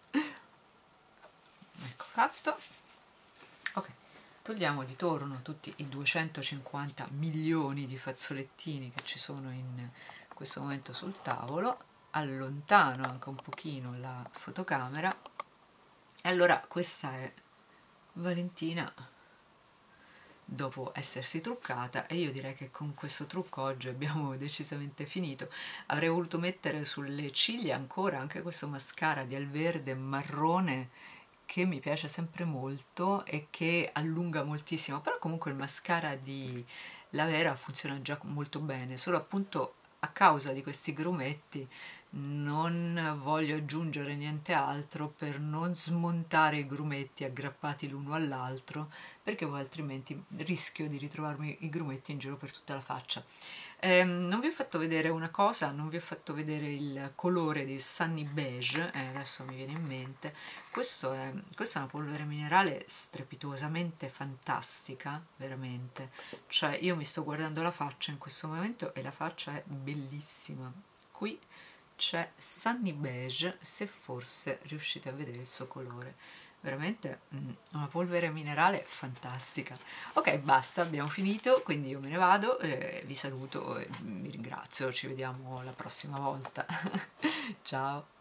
Speaker 1: Ecco fatto. Ok, togliamo di torno tutti i duecentocinquanta milioni di fazzolettini che ci sono in questo momento sul tavolo, allontano anche un pochino la fotocamera. E allora questa è Valentina dopo essersi truccata, e io direi che con questo trucco oggi abbiamo decisamente finito. Avrei voluto mettere sulle ciglia ancora anche questo mascara di Alverde marrone che mi piace sempre molto e che allunga moltissimo, però comunque il mascara di La Vera funziona già molto bene, solo appunto a causa di questi grumetti non voglio aggiungere niente altro per non smontare i grumetti aggrappati l'uno all'altro, perché poi altrimenti rischio di ritrovarmi i grumetti in giro per tutta la faccia. Eh, non vi ho fatto vedere una cosa, non vi ho fatto vedere il colore di Sunny Beige, eh, adesso mi viene in mente. Questo è, questa è una polvere minerale strepitosamente fantastica, veramente. Cioè io mi sto guardando la faccia in questo momento e la faccia è bellissima. Qui c'è Sunny Beige, se forse riuscite a vedere il suo colore. Veramente mm, una polvere minerale fantastica. Ok, basta, abbiamo finito, quindi io me ne vado, eh, vi saluto e vi ringrazio, ci vediamo la prossima volta. Ciao!